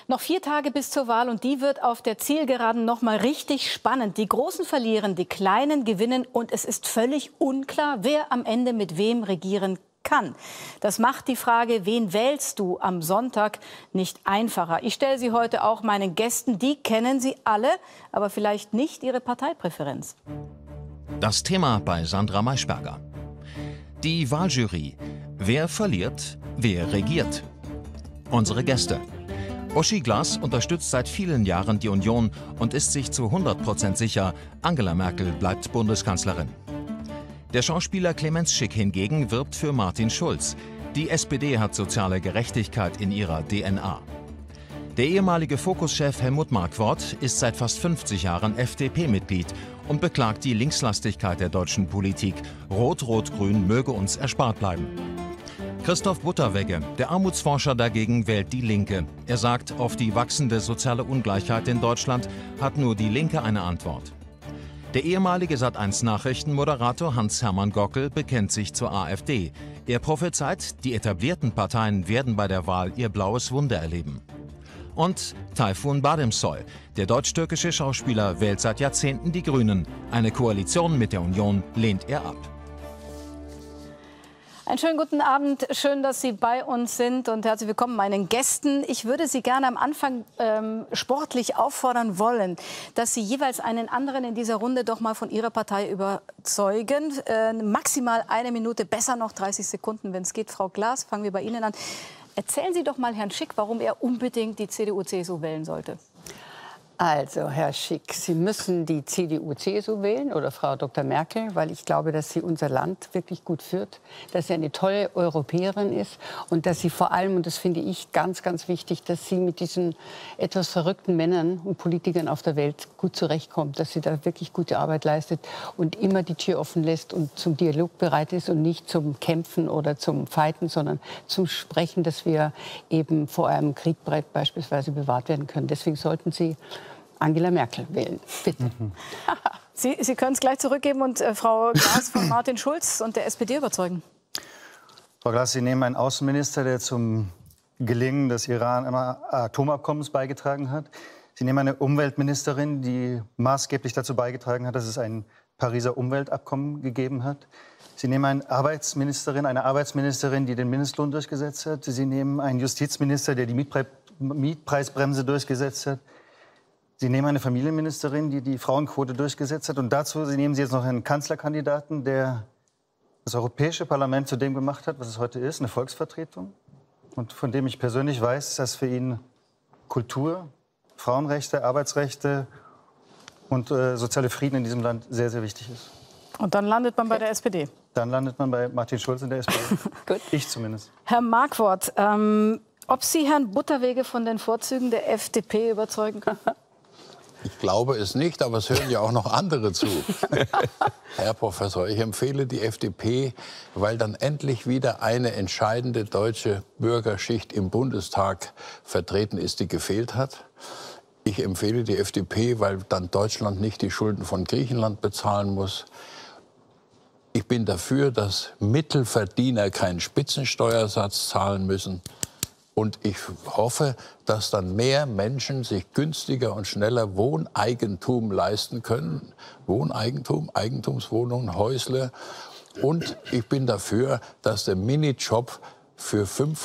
Noch 4 Tage bis zur Wahl und die wird auf der Zielgeraden noch mal richtig spannend. Die Großen verlieren, die Kleinen gewinnen und es ist völlig unklar, wer am Ende mit wem regieren kann. Das macht die Frage, wen wählst du am Sonntag, nicht einfacher. Ich stelle sie heute auch meinen Gästen, die kennen sie alle, aber vielleicht nicht ihre Parteipräferenz. Das Thema bei Sandra Maischberger. Die Wahljury. Wer verliert, wer regiert? Unsere Gäste. Uschi Glas unterstützt seit vielen Jahren die Union und ist sich zu 100% sicher, Angela Merkel bleibt Bundeskanzlerin. Der Schauspieler Clemens Schick hingegen wirbt für Martin Schulz. Die SPD hat soziale Gerechtigkeit in ihrer DNA. Der ehemalige Fokus-Chef Helmut Markwort ist seit fast 50 Jahren FDP-Mitglied und beklagt die Linkslastigkeit der deutschen Politik. Rot-Rot-Grün möge uns erspart bleiben. Christoph Butterwegge, der Armutsforscher dagegen, wählt die Linke. Er sagt, auf die wachsende soziale Ungleichheit in Deutschland hat nur die Linke eine Antwort. Der ehemalige Sat.1-Nachrichtenmoderator Hans-Hermann Gockel bekennt sich zur AfD. Er prophezeit, die etablierten Parteien werden bei der Wahl ihr blaues Wunder erleben. Und Tayfun Bademsoy, der deutsch-türkische Schauspieler, wählt seit Jahrzehnten die Grünen. Eine Koalition mit der Union lehnt er ab. Einen schönen guten Abend, schön, dass Sie bei uns sind und herzlich willkommen meinen Gästen. Ich würde Sie gerne am Anfang sportlich auffordern wollen, dass Sie jeweils einen anderen in dieser Runde doch mal von Ihrer Partei überzeugen. Maximal 1 Minute, besser noch 30 Sekunden, wenn es geht. Frau Glas, fangen wir bei Ihnen an. Erzählen Sie doch mal Herrn Schick, warum er unbedingt die CDU-CSU wählen sollte. Also, Herr Schick, Sie müssen die CDU-CSU wählen oder Frau Dr. Merkel, weil ich glaube, dass sie unser Land wirklich gut führt, dass sie eine tolle Europäerin ist und dass sie vor allem, und das finde ich ganz, ganz wichtig, dass sie mit diesen etwas verrückten Männern und Politikern auf der Welt gut zurechtkommt, dass sie da wirklich gute Arbeit leistet und immer die Tür offen lässt und zum Dialog bereit ist und nicht zum Kämpfen oder zum Fighten, sondern zum Sprechen, dass wir eben vor einem Krieg beispielsweise bewahrt werden können. Deswegen sollten Sie Angela Merkel wählen, bitte. Sie können es gleich zurückgeben und Frau Glas von Martin Schulz und der SPD überzeugen. Frau Glas, Sie nehmen einen Außenminister, der zum Gelingen des Iran-Atomabkommens beigetragen hat. Sie nehmen eine Umweltministerin, die maßgeblich dazu beigetragen hat, dass es ein Pariser Umweltabkommen gegeben hat. Sie nehmen eine Arbeitsministerin, die den Mindestlohn durchgesetzt hat. Sie nehmen einen Justizminister, der die Mietpreisbremse durchgesetzt hat. Sie nehmen eine Familienministerin, die die Frauenquote durchgesetzt hat. Und dazu nehmen Sie jetzt noch einen Kanzlerkandidaten, der das Europäische Parlament zu dem gemacht hat, was es heute ist, eine Volksvertretung. Und von dem ich persönlich weiß, dass für ihn Kultur, Frauenrechte, Arbeitsrechte und soziale Frieden in diesem Land sehr, sehr wichtig ist. Und dann landet man bei der SPD? Dann landet man bei Martin Schulz in der SPD. Gut. Ich zumindest. Herr Markwort, ob Sie Herrn Butterwegge von den Vorzügen der FDP überzeugen können? Ich glaube es nicht, aber es hören ja auch noch andere zu. Herr Professor, ich empfehle die FDP, weil dann endlich wieder eine entscheidende deutsche Bürgerschicht im Bundestag vertreten ist, die gefehlt hat. Ich empfehle die FDP, weil dann Deutschland nicht die Schulden von Griechenland bezahlen muss. Ich bin dafür, dass Mittelverdiener keinen Spitzensteuersatz zahlen müssen. Und ich hoffe, dass dann mehr Menschen sich günstiger und schneller Wohneigentum leisten können. Wohneigentum, Eigentumswohnungen, Häusle. Und ich bin dafür, dass der Minijob von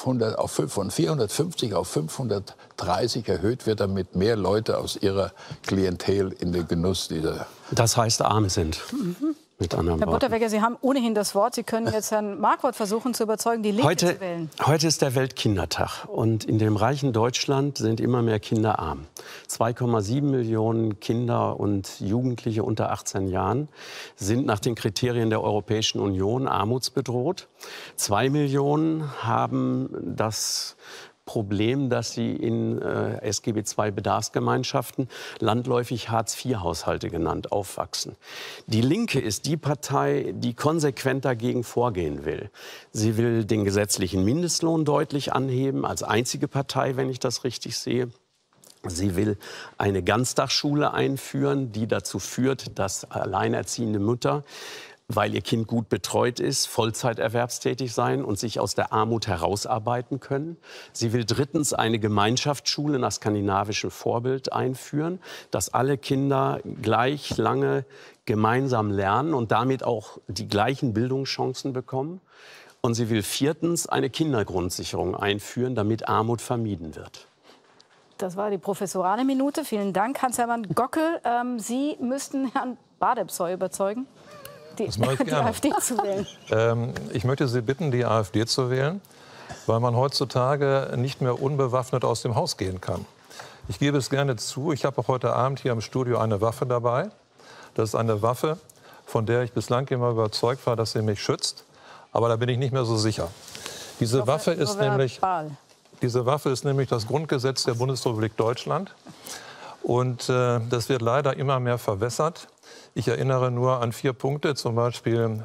450 auf 530 erhöht wird, damit mehr Leute aus ihrer Klientel in den Genuss dieser... Das heißt, arm sind. Herr Butterwegge, Sie haben ohnehin das Wort. Sie können jetzt Herrn Markwort versuchen zu überzeugen, die Linke zu wählen. Heute ist der Weltkindertag. Und in dem reichen Deutschland sind immer mehr Kinder arm. 2,7 Millionen Kinder und Jugendliche unter 18 Jahren sind nach den Kriterien der Europäischen Union armutsbedroht. 2 Millionen haben das Problem, dass sie in SGB II-Bedarfsgemeinschaften, landläufig Hartz-IV-Haushalte genannt, aufwachsen. Die Linke ist die Partei, die konsequent dagegen vorgehen will. Sie will den gesetzlichen Mindestlohn deutlich anheben, als einzige Partei, wenn ich das richtig sehe. Sie will eine Ganztagsschule einführen, die dazu führt, dass alleinerziehende Mütter weil ihr Kind gut betreut ist, Vollzeiterwerbstätig sein und sich aus der Armut herausarbeiten können. Sie will drittens eine Gemeinschaftsschule nach skandinavischem Vorbild einführen, dass alle Kinder gleich lange gemeinsam lernen und damit auch die gleichen Bildungschancen bekommen. Und sie will viertens eine Kindergrundsicherung einführen, damit Armut vermieden wird. Das war die professorale Minute. Vielen Dank, Hans-Hermann Gockel. Sie müssten Herrn Badebseu überzeugen, die AfD zu wählen. Ich möchte Sie bitten, die AfD zu wählen, weil man heutzutage nicht mehr unbewaffnet aus dem Haus gehen kann. Ich gebe es gerne zu, ich habe auch heute Abend hier im Studio eine Waffe dabei. Das ist eine Waffe, von der ich bislang immer überzeugt war, dass sie mich schützt. Aber da bin ich nicht mehr so sicher. Diese Waffe ist nämlich das Grundgesetz der Bundesrepublik Deutschland. Und das wird leider immer mehr verwässert. Ich erinnere nur an 4 Punkte, zum Beispiel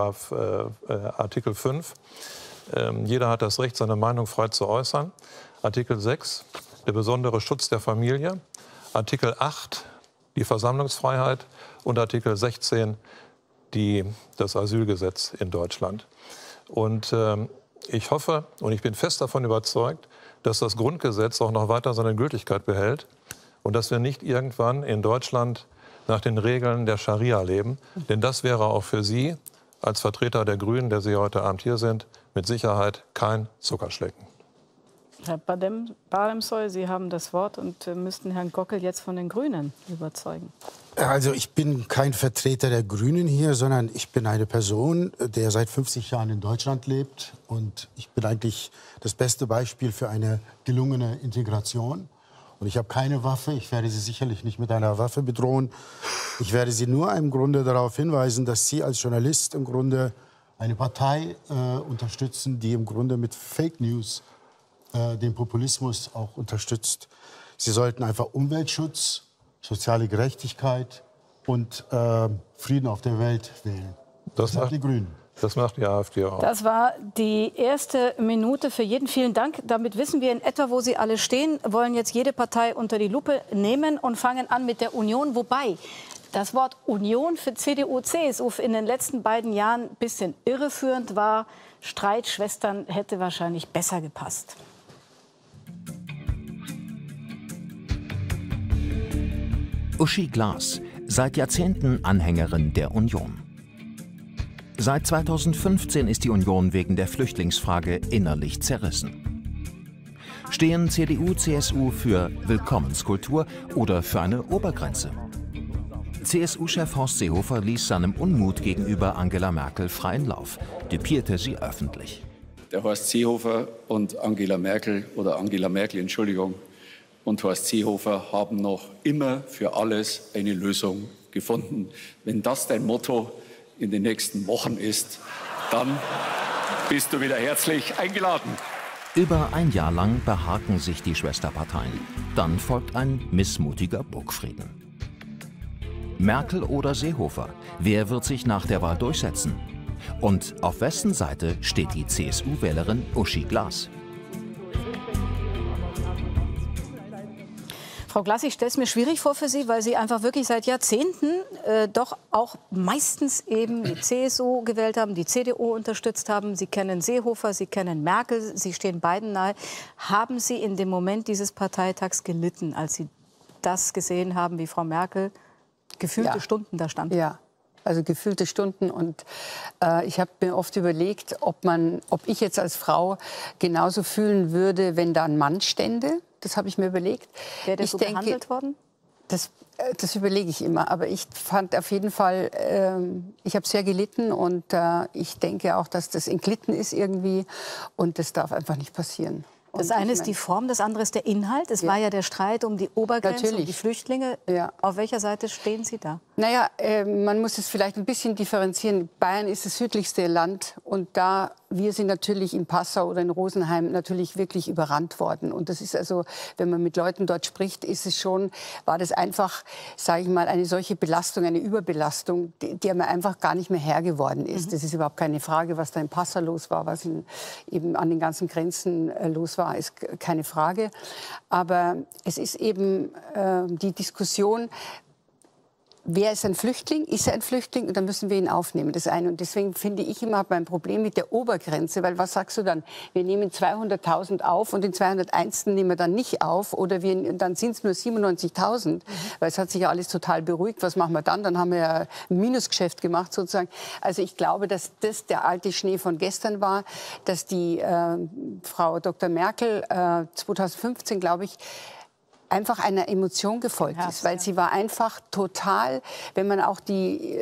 Artikel 5. Jeder hat das Recht, seine Meinung frei zu äußern. Artikel 6, der besondere Schutz der Familie. Artikel 8, die Versammlungsfreiheit. Und Artikel 16, das Asylgesetz in Deutschland. Und ich hoffe und ich bin fest davon überzeugt, dass das Grundgesetz auch noch weiter seine Gültigkeit behält und dass wir nicht irgendwann in Deutschland nach den Regeln der Scharia leben. Denn das wäre auch für Sie als Vertreter der Grünen, der Sie heute Abend hier sind, mit Sicherheit kein Zuckerschlecken. Herr Badebseu, Sie haben das Wort und müssten Herrn Gockel jetzt von den Grünen überzeugen. Also ich bin kein Vertreter der Grünen hier, sondern ich bin eine Person, der seit 50 Jahren in Deutschland lebt. Und ich bin eigentlich das beste Beispiel für eine gelungene Integration. Und ich habe keine Waffe. Ich werde Sie sicherlich nicht mit einer Waffe bedrohen. Ich werde Sie nur im Grunde darauf hinweisen, dass Sie als Journalist im Grunde eine Partei unterstützen, die im Grunde mit Fake News den Populismus auch unterstützt. Sie sollten einfach Umweltschutz, soziale Gerechtigkeit und Frieden auf der Welt wählen. Das macht die Grünen. Das macht die AfD auch. Das war die erste Minute für jeden. Vielen Dank. Damit wissen wir in etwa, wo Sie alle stehen. Wollen jetzt jede Partei unter die Lupe nehmen und fangen an mit der Union. Wobei das Wort Union für CDU, CSU in den letzten beiden Jahren ein bisschen irreführend war. Streitschwestern hätte wahrscheinlich besser gepasst. Uschi Glas, seit Jahrzehnten Anhängerin der Union. Seit 2015 ist die Union wegen der Flüchtlingsfrage innerlich zerrissen. Stehen CDU, CSU für Willkommenskultur oder für eine Obergrenze? CSU-Chef Horst Seehofer ließ seinem Unmut gegenüber Angela Merkel freien Lauf, düpierte sie öffentlich. Der Horst Seehofer und Angela Merkel, Entschuldigung, und Horst Seehofer haben noch immer für alles eine Lösung gefunden. Wenn das dein Motto in den nächsten Wochen ist, dann bist du wieder herzlich eingeladen. Über ein Jahr lang behaken sich die Schwesterparteien. Dann folgt ein missmutiger Burgfrieden. Merkel oder Seehofer? Wer wird sich nach der Wahl durchsetzen? Und auf wessen Seite steht die CSU-Wählerin Uschi Glas? Frau Glas, ich stelle es mir schwierig vor für Sie, weil Sie einfach wirklich seit Jahrzehnten doch auch meistens eben die CSU gewählt haben, die CDU unterstützt haben. Sie kennen Seehofer, Sie kennen Merkel, Sie stehen beiden nahe. Haben Sie in dem Moment dieses Parteitags gelitten, als Sie das gesehen haben, wie Frau Merkel gefühlte Stunden da stand? Ja. Also gefühlte Stunden. Und ich habe mir oft überlegt, ob ich jetzt als Frau genauso fühlen würde, wenn da ein Mann stände. Das habe ich mir überlegt. Wäre das so behandelt worden? Das überlege ich immer. Aber ich fand auf jeden Fall, ich habe sehr gelitten. Und ich denke auch, dass das entglitten ist irgendwie. Und das darf einfach nicht passieren. Das eine ist die Form, das andere ist der Inhalt. Es war ja der Streit um die Obergrenze, um die Flüchtlinge. Ja. Auf welcher Seite stehen Sie da? Naja, man muss es vielleicht ein bisschen differenzieren. Bayern ist das südlichste Land und wir sind natürlich in Passau oder in Rosenheim natürlich wirklich überrannt worden. Und das ist also, wenn man mit Leuten dort spricht, war das einfach, sage ich mal, eine solche Belastung, eine Überbelastung, die mir einfach gar nicht mehr Herr geworden ist. Das ist überhaupt keine Frage, was da in Passau los war, was eben an den ganzen Grenzen los war, ist keine Frage. Aber es ist eben die Diskussion, wer ist ein Flüchtling? Ist er ein Flüchtling? Und dann müssen wir ihn aufnehmen, das eine. Und deswegen finde ich immer mein Problem mit der Obergrenze, weil was sagst du dann? Wir nehmen 200.000 auf und den 201. nehmen wir dann nicht auf oder dann sind es nur 97.000, weil es hat sich ja alles total beruhigt. Was machen wir dann? Dann haben wir ja ein Minusgeschäft gemacht sozusagen. Also ich glaube, dass das der alte Schnee von gestern war, dass die Frau Dr. Merkel 2015, glaube ich, einfach einer Emotion gefolgt ist, weil sie war einfach total, wenn man auch ich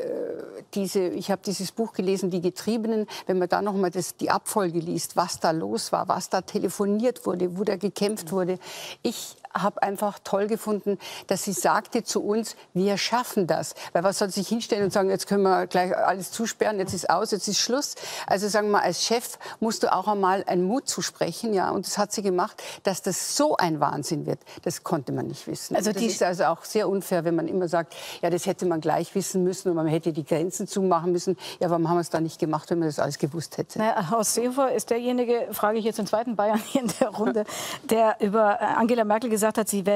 habe dieses Buch gelesen, Die Getriebenen, wenn man da noch mal die Abfolge liest, was da los war, was da telefoniert wurde, wo da gekämpft wurde. Ich habe einfach toll gefunden, dass sie sagte zu uns, wir schaffen das. Weil was soll sich hinstellen und sagen, jetzt können wir gleich alles zusperren, jetzt ist aus, jetzt ist Schluss. Also sagen wir mal, als Chef musst du auch einmal einen Mut zusprechen, ja. Und das hat sie gemacht, dass das so ein Wahnsinn wird. Das konnte man nicht wissen. Also das ist also auch sehr unfair, wenn man immer sagt, ja, das hätte man gleich wissen müssen und man hätte die Grenzen zumachen müssen. Ja, warum haben wir es dann nicht gemacht, wenn man das alles gewusst hätte? Naja, Horst Seehofer ist derjenige, frage ich jetzt den zweiten Bayern hier in der Runde, der über Angela Merkel gesagt hat, sie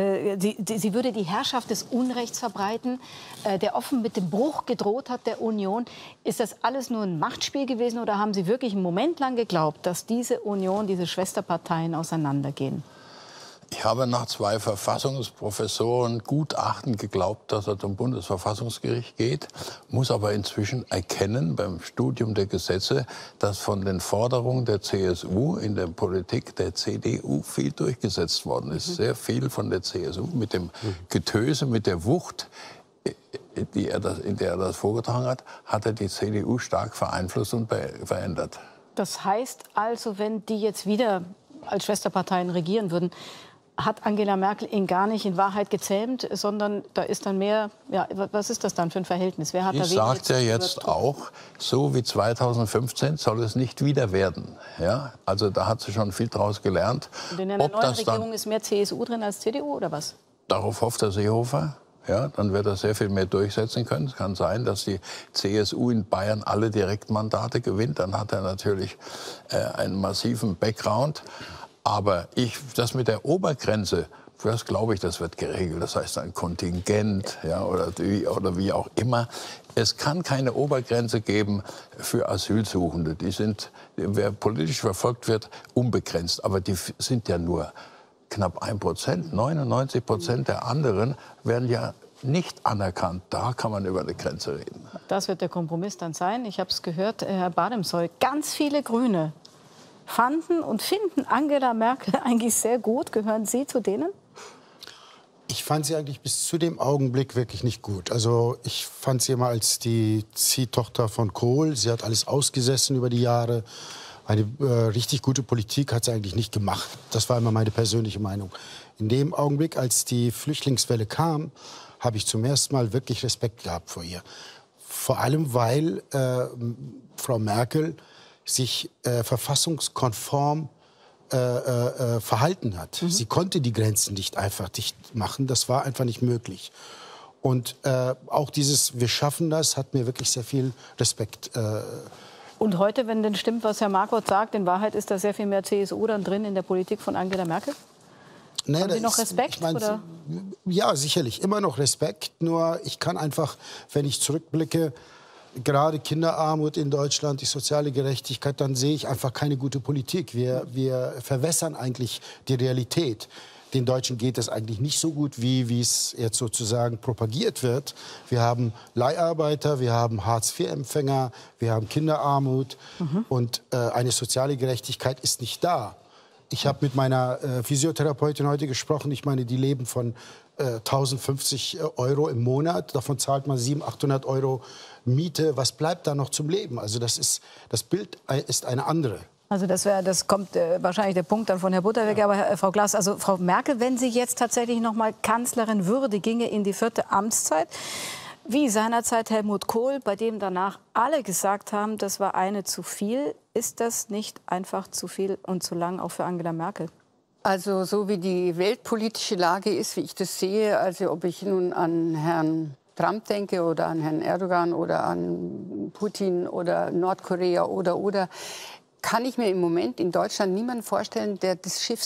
würde die Herrschaft des Unrechts verbreiten, der offen mit dem Bruch gedroht hat der Union. Ist das alles nur ein Machtspiel gewesen oder haben Sie wirklich einen Moment lang geglaubt, dass diese Union, diese Schwesterparteien auseinandergehen? Ich habe nach 2 Verfassungsprofessoren Gutachten geglaubt, dass er zum Bundesverfassungsgericht geht, muss aber inzwischen erkennen beim Studium der Gesetze, dass von den Forderungen der CSU in der Politik der CDU viel durchgesetzt worden ist. Sehr viel von der CSU mit dem Getöse, mit der Wucht, in der er das vorgetragen hat, hat er die CDU stark beeinflusst und verändert. Das heißt also, wenn die jetzt wieder als Schwesterparteien regieren würden, hat Angela Merkel ihn gar nicht in Wahrheit gezähmt, sondern da ist dann mehr, ja, was ist das dann für ein Verhältnis? Wer hat da sagt ja jetzt auch, so wie 2015 soll es nicht wieder werden. Ja? Also da hat sie schon viel draus gelernt. Und in einer neuen Regierung ist mehr CSU drin als CDU oder was? Darauf hofft der Seehofer. Ja, dann wird er sehr viel mehr durchsetzen können. Es kann sein, dass die CSU in Bayern alle Direktmandate gewinnt. Dann hat er natürlich einen massiven Background. Aber das mit der Obergrenze, das glaube ich, das wird geregelt. Das heißt ein Kontingent, ja, oder wie auch immer. Es kann keine Obergrenze geben für Asylsuchende. Wer politisch verfolgt wird, unbegrenzt. Aber die sind ja nur knapp 1%. 99% der anderen werden ja nicht anerkannt. Da kann man über eine Grenze reden. Das wird der Kompromiss dann sein. Ich habe es gehört, Herr Bademsoll, ganz viele Grüne fanden und finden Angela Merkel eigentlich sehr gut. Gehören Sie zu denen? Ich fand sie eigentlich bis zu dem Augenblick wirklich nicht gut. Also ich fand sie immer als die Ziehtochter von Kohl. Sie hat alles ausgesessen über die Jahre. Eine richtig gute Politik hat sie eigentlich nicht gemacht. Das war immer meine persönliche Meinung. In dem Augenblick, als die Flüchtlingswelle kam, habe ich zum ersten Mal wirklich Respekt gehabt vor ihr. Vor allem, weil Frau Merkel sich verfassungskonform verhalten hat. Sie konnte die Grenzen nicht einfach dicht machen. Das war einfach nicht möglich. Und auch dieses "Wir schaffen das" hat mir wirklich sehr viel Respekt. Und heute, wenn denn stimmt, was Herr Marquardt sagt, in Wahrheit ist da sehr viel mehr CSU dann drin in der Politik von Angela Merkel? Nee, haben Sie noch Respekt? Oder? Ja, sicherlich. Immer noch Respekt. Nur ich kann einfach, wenn ich zurückblicke, gerade Kinderarmut in Deutschland, die soziale Gerechtigkeit, dann sehe ich einfach keine gute Politik. Wir verwässern eigentlich die Realität. Den Deutschen geht es eigentlich nicht so gut, wie es jetzt sozusagen propagiert wird. Wir haben Leiharbeiter, wir haben Hartz-IV-Empfänger, wir haben Kinderarmut und eine soziale Gerechtigkeit ist nicht da. Ich habe mit meiner Physiotherapeutin heute gesprochen. Ich meine, die leben von 1.050 € im Monat. Davon zahlt man 700, 800 € Miete. Was bleibt da noch zum Leben? Also das Bild ist eine andere. Also das kommt wahrscheinlich der Punkt dann von Herrn Butterweg. Ja. Aber Frau Glas, also Frau Merkel, wenn sie jetzt tatsächlich noch mal Kanzlerin würde, ginge in die 4. Amtszeit, wie seinerzeit Helmut Kohl, bei dem danach alle gesagt haben, das war eine zu viel. Ist das nicht einfach zu viel und zu lang auch für Angela Merkel? Also so wie die weltpolitische Lage ist, wie ich das sehe, also ob ich nun an Herrn Trump denke oder an Herrn Erdogan oder an Putin oder Nordkorea oder, kann ich mir im Moment in Deutschland niemanden vorstellen, der das Schiff so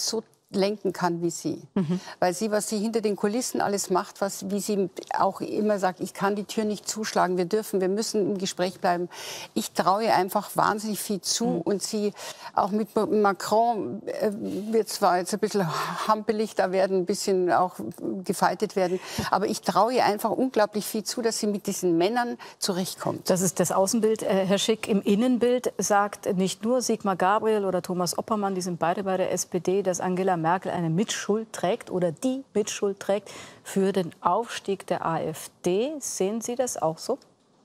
lenken kann wie sie. Weil sie, was sie hinter den Kulissen alles macht, wie sie auch immer sagt, ich kann die Tür nicht zuschlagen, wir müssen im Gespräch bleiben. Ich traue ihr einfach wahnsinnig viel zu und sie auch mit Macron wird zwar jetzt ein bisschen hampelig, da werden ein bisschen auch gefeitet werden, aber ich traue ihr einfach unglaublich viel zu, dass sie mit diesen Männern zurechtkommt. Das ist das Außenbild, Herr Schick. Im Innenbild sagt nicht nur Sigmar Gabriel oder Thomas Oppermann, die sind beide bei der SPD, dass Angela Merkel eine Mitschuld trägt oder die Mitschuld trägt für den Aufstieg der AfD. Sehen Sie das auch so?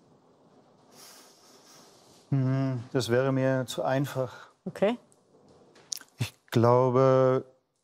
Das wäre mir zu einfach. Okay. Ich glaube,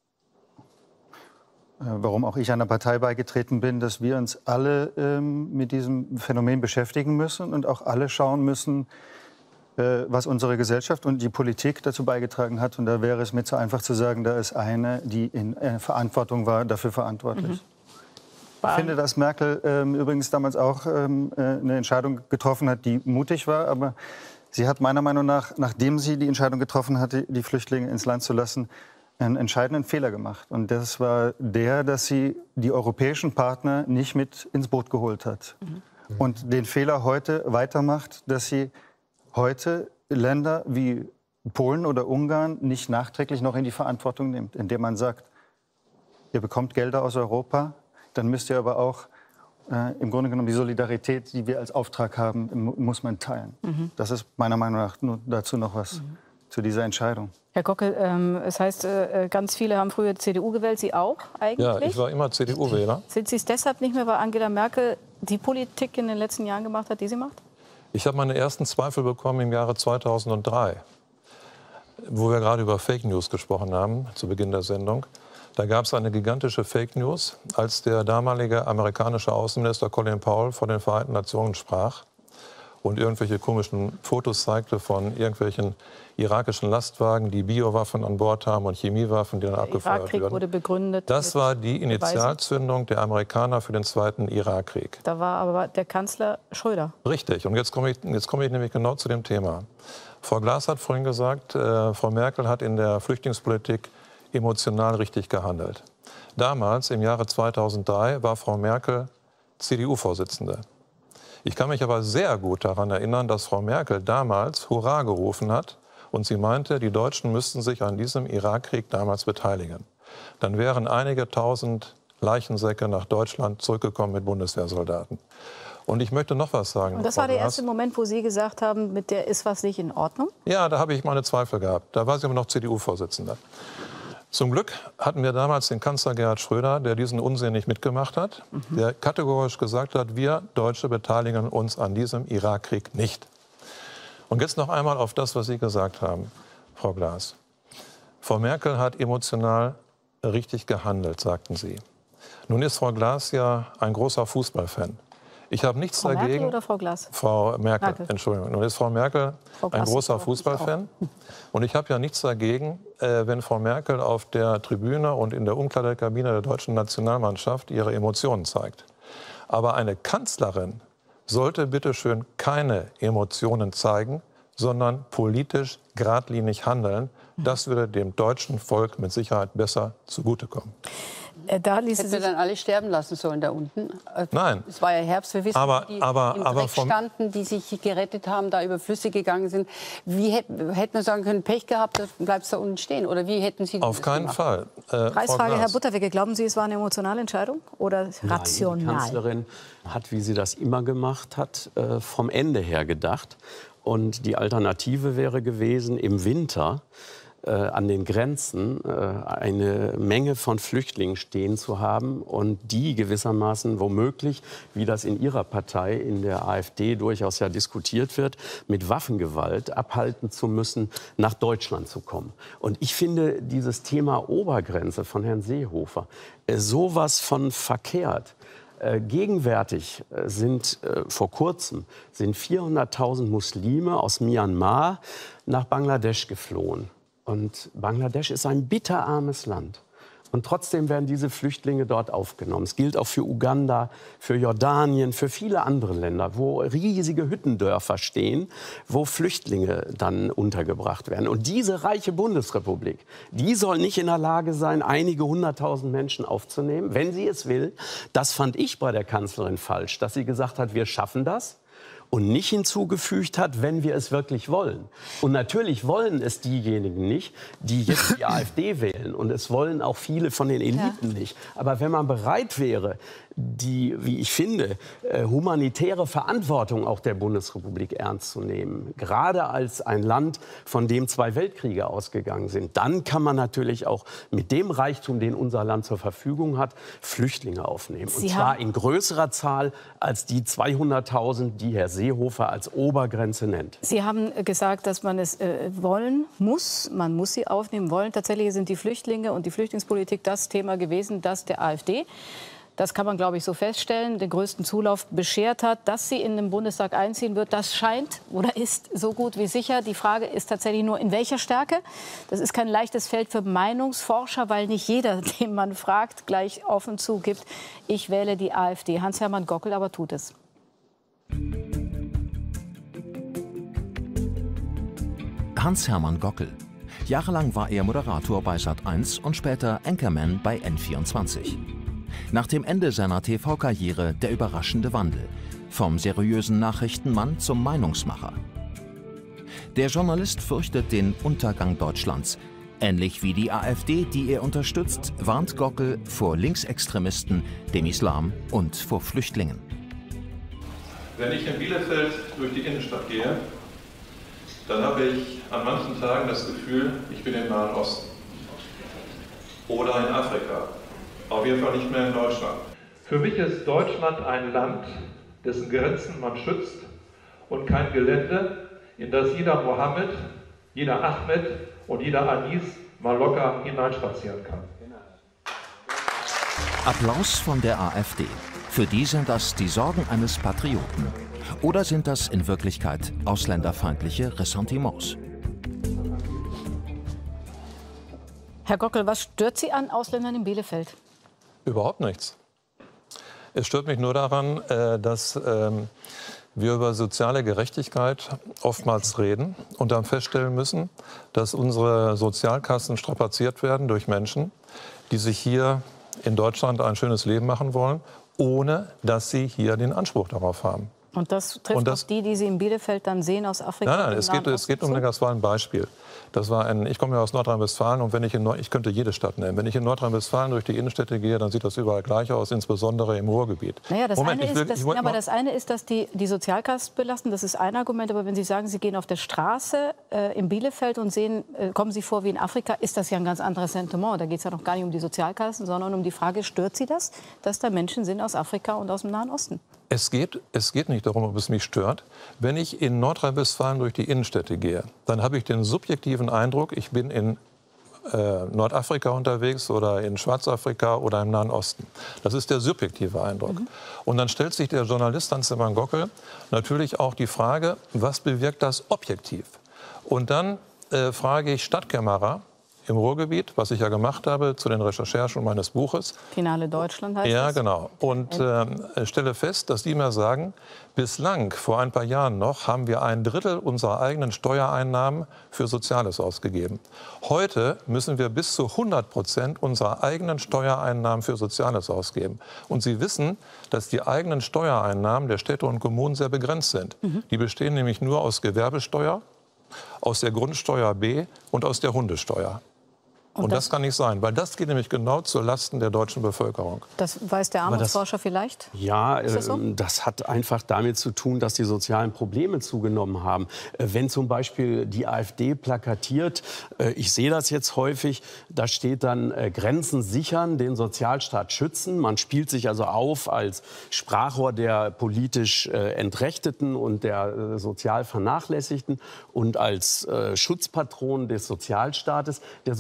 warum auch ich einer Partei beigetreten bin, dass wir uns alle mit diesem Phänomen beschäftigen müssen und auch alle schauen müssen, was unsere Gesellschaft und die Politik dazu beigetragen hat. Und da wäre es mir zu einfach zu sagen, da ist eine, die in Verantwortung war, dafür verantwortlich. Ich finde, dass Merkel übrigens damals auch eine Entscheidung getroffen hat, die mutig war. Aber sie hat meiner Meinung nach, nachdem sie die Entscheidung getroffen hatte, die Flüchtlinge ins Land zu lassen, einen entscheidenden Fehler gemacht. Und das war der, dass sie die europäischen Partner nicht mit ins Boot geholt hat. Und den Fehler heute weitermacht, dass sie heute Länder wie Polen oder Ungarn nicht nachträglich noch in die Verantwortung nimmt, indem man sagt, ihr bekommt Gelder aus Europa, dann müsst ihr aber auch im Grunde genommen die Solidarität, die wir als Auftrag haben, muss man teilen. Das ist meiner Meinung nach nur dazu noch was zu dieser Entscheidung. Herr Gockel, es heißt, ganz viele haben früher CDU gewählt, Sie auch eigentlich? Ja, ich war immer CDU-Wähler. Sind Sie es deshalb nicht mehr, weil Angela Merkel die Politik in den letzten Jahren gemacht hat, die sie macht? Ich habe meine ersten Zweifel bekommen im Jahre 2003, wo wir gerade über Fake News gesprochen haben, zu Beginn der Sendung. Da gab es eine gigantische Fake News, als der damalige amerikanische Außenminister Colin Powell vor den Vereinten Nationen sprach und irgendwelche komischen Fotos zeigte von irgendwelchen irakischen Lastwagen, die Biowaffen an Bord haben und Chemiewaffen, die dann abgefeuert Irakkrieg wurden. wurde begründet. Das war die Initialzündung der Amerikaner für den Zweiten Irakkrieg. Da war aber der Kanzler Schröder. Richtig. Und jetzt komme ich nämlich genau zu dem Thema. Frau Glas hat vorhin gesagt, Frau Merkel hat in der Flüchtlingspolitik emotional richtig gehandelt. Damals, im Jahre 2003, war Frau Merkel CDU-Vorsitzende. Ich kann mich aber sehr gut daran erinnern, dass Frau Merkel damals Hurra gerufen hat und sie meinte, die Deutschen müssten sich an diesem Irakkrieg damals beteiligen. Dann wären einige tausend Leichensäcke nach Deutschland zurückgekommen mit Bundeswehrsoldaten. Und ich möchte noch was sagen. Und das war der erste Moment, wo Sie gesagt haben, mit der ist was nicht in Ordnung? Ja, da habe ich meine Zweifel gehabt. Da war sie aber noch CDU-Vorsitzende. Zum Glück hatten wir damals den Kanzler Gerhard Schröder, der diesen Unsinn nicht mitgemacht hat, der kategorisch gesagt hat, wir Deutsche beteiligen uns an diesem Irakkrieg nicht. Und jetzt noch einmal auf das, was Sie gesagt haben, Frau Glas. Frau Merkel hat emotional richtig gehandelt, sagten Sie. Nun ist Frau Glas ja ein großer Fußballfan. Ich habe nichts Frau dagegen. Merkel oder Frau Glas? Frau Merkel, Entschuldigung. Nun ist Frau Merkel ein großer Fußballfan. Und ich habe ja nichts dagegen, wenn Frau Merkel auf der Tribüne und in der Umkleidekabine der deutschen Nationalmannschaft ihre Emotionen zeigt. Aber eine Kanzlerin sollte bitte schön keine Emotionen zeigen, sondern politisch geradlinig handeln. Das würde dem deutschen Volk mit Sicherheit besser zugutekommen. Da hätten wir dann alle sterben lassen sollen da unten? Nein. Es war ja Herbst, wir wissen, aber, die im aber Dreck standen, die sich gerettet haben, da über Flüsse gegangen sind. Wie hätte man sagen können, Pech gehabt, dann bleibst du da unten stehen? Oder wie hätten Sie das Auf keinen gemacht? Fall. Preisfrage, Herr Butterwicke, glauben Sie, es war eine emotionale Entscheidung oder rational? Nein, die Kanzlerin hat, wie sie das immer gemacht hat, vom Ende her gedacht. Und die Alternative wäre gewesen, im Winter an den Grenzen eine Menge von Flüchtlingen stehen zu haben und die gewissermaßen womöglich, wie das in ihrer Partei, in der AfD durchaus ja diskutiert wird, mit Waffengewalt abhalten zu müssen, nach Deutschland zu kommen. Und ich finde dieses Thema Obergrenze von Herrn Seehofer sowas von verkehrt. Gegenwärtig sind vor kurzem 400.000 Muslime aus Myanmar nach Bangladesch geflohen. Und Bangladesch ist ein bitterarmes Land. Und trotzdem werden diese Flüchtlinge dort aufgenommen. Es gilt auch für Uganda, für Jordanien, für viele andere Länder, wo riesige Hüttendörfer stehen, wo Flüchtlinge dann untergebracht werden. Und diese reiche Bundesrepublik, die soll nicht in der Lage sein, einige 100.000 Menschen aufzunehmen, wenn sie es will. Das fand ich bei der Kanzlerin falsch, dass sie gesagt hat, wir schaffen das. Und nicht hinzugefügt hat, wenn wir es wirklich wollen. Und natürlich wollen es diejenigen nicht, die jetzt die AfD wählen. Und es wollen auch viele von den Eliten nicht. Aber wenn man bereit wäre, die, wie ich finde, humanitäre Verantwortung auch der Bundesrepublik ernst zu nehmen, gerade als ein Land, von dem 2 Weltkriege ausgegangen sind, dann kann man natürlich auch mit dem Reichtum, den unser Land zur Verfügung hat, Flüchtlinge aufnehmen. Und zwar in größerer Zahl als die 200.000, die Herr Seehofer als Obergrenze nennt. Sie haben gesagt, dass man es wollen muss. Man muss sie aufnehmen wollen. Tatsächlich sind die Flüchtlinge und die Flüchtlingspolitik das Thema gewesen, das der AfD, das kann man, glaube ich, so feststellen, den größten Zulauf beschert hat. Dass sie in den Bundestag einziehen wird, das scheint oder ist so gut wie sicher. Die Frage ist tatsächlich nur, in welcher Stärke. Das ist kein leichtes Feld für Meinungsforscher, weil nicht jeder, den man fragt, gleich offen zugibt, ich wähle die AfD. Hans-Hermann Gockel aber tut es. Hans-Hermann Gockel. Jahrelang war er Moderator bei Sat.1 und später Anchorman bei N24. Nach dem Ende seiner TV-Karriere der überraschende Wandel. Vom seriösen Nachrichtenmann zum Meinungsmacher. Der Journalist fürchtet den Untergang Deutschlands. Ähnlich wie die AfD, die er unterstützt, warnt Gockel vor Linksextremisten, dem Islam und vor Flüchtlingen. Wenn ich in Bielefeld durch die Innenstadt gehe, dann habe ich an manchen Tagen das Gefühl, ich bin im Nahen Osten oder in Afrika. Auf jeden Fall nicht mehr in Deutschland. Für mich ist Deutschland ein Land, dessen Grenzen man schützt und kein Gelände, in das jeder Mohammed, jeder Ahmed und jeder Anis mal locker hineinspazieren kann. Applaus von der AfD. Für die sind das die Sorgen eines Patrioten. Oder sind das in Wirklichkeit ausländerfeindliche Ressentiments? Herr Gockel, was stört Sie an Ausländern in Bielefeld? Überhaupt nichts. Es stört mich nur daran, dass wir über soziale Gerechtigkeit oftmals reden und dann feststellen müssen, dass unsere Sozialkassen strapaziert werden durch Menschen, die sich hier in Deutschland ein schönes Leben machen wollen, ohne dass sie hier den Anspruch darauf haben. Und das trifft auch die, die Sie in Bielefeld dann sehen aus Afrika? Nein, es geht um das war ein Beispiel. Das war ich komme ja aus Nordrhein-Westfalen und wenn ich könnte jede Stadt nennen. Wenn ich in Nordrhein-Westfalen durch die Innenstädte gehe, dann sieht das überall gleich aus, insbesondere im Ruhrgebiet. Naja, das eine ist, dass die Sozialkassen belasten. Das ist ein Argument. Aber wenn Sie sagen, Sie gehen auf der Straße in Bielefeld und sehen, kommen Sie vor wie in Afrika, ist das ja ein ganz anderes Sentiment. Da geht es ja noch gar nicht um die Sozialkassen, sondern um die Frage, stört Sie das, dass da Menschen sind aus Afrika und aus dem Nahen Osten? Es geht nicht darum, ob es mich stört. Wenn ich in Nordrhein-Westfalen durch die Innenstädte gehe, dann habe ich den subjektiven Eindruck, ich bin in Nordafrika unterwegs oder in Schwarzafrika oder im Nahen Osten. Das ist der subjektive Eindruck. Und dann stellt sich der Journalist Hans-Hermann Gockel natürlich auch die Frage, was bewirkt das objektiv? Und dann frage ich Stadtkämmerer im Ruhrgebiet, was ich ja gemacht habe zu den Recherchen meines Buches. Finale Deutschland heißt Ja, das? genau. Und stelle fest, dass die mir sagen, bislang, vor ein paar Jahren noch, haben wir 1/3 unserer eigenen Steuereinnahmen für Soziales ausgegeben. Heute müssen wir bis zu 100% unserer eigenen Steuereinnahmen für Soziales ausgeben. Und Sie wissen, dass die eigenen Steuereinnahmen der Städte und Kommunen sehr begrenzt sind. Die bestehen nämlich nur aus Gewerbesteuer, aus der Grundsteuer B und aus der Hundesteuer. Und das kann nicht sein, weil das geht nämlich genau zu Lasten der deutschen Bevölkerung. Das weiß der Armutsforscher vielleicht? Ja, Ist das so? das hat einfach damit zu tun, dass die sozialen Probleme zugenommen haben. Wenn zum Beispiel die AfD plakatiert, ich sehe das jetzt häufig, da steht dann Grenzen sichern, den Sozialstaat schützen. Man spielt sich also auf als Sprachrohr der politisch Entrechteten und der sozial Vernachlässigten und als Schutzpatron des Sozialstaates. Der Sozialstaat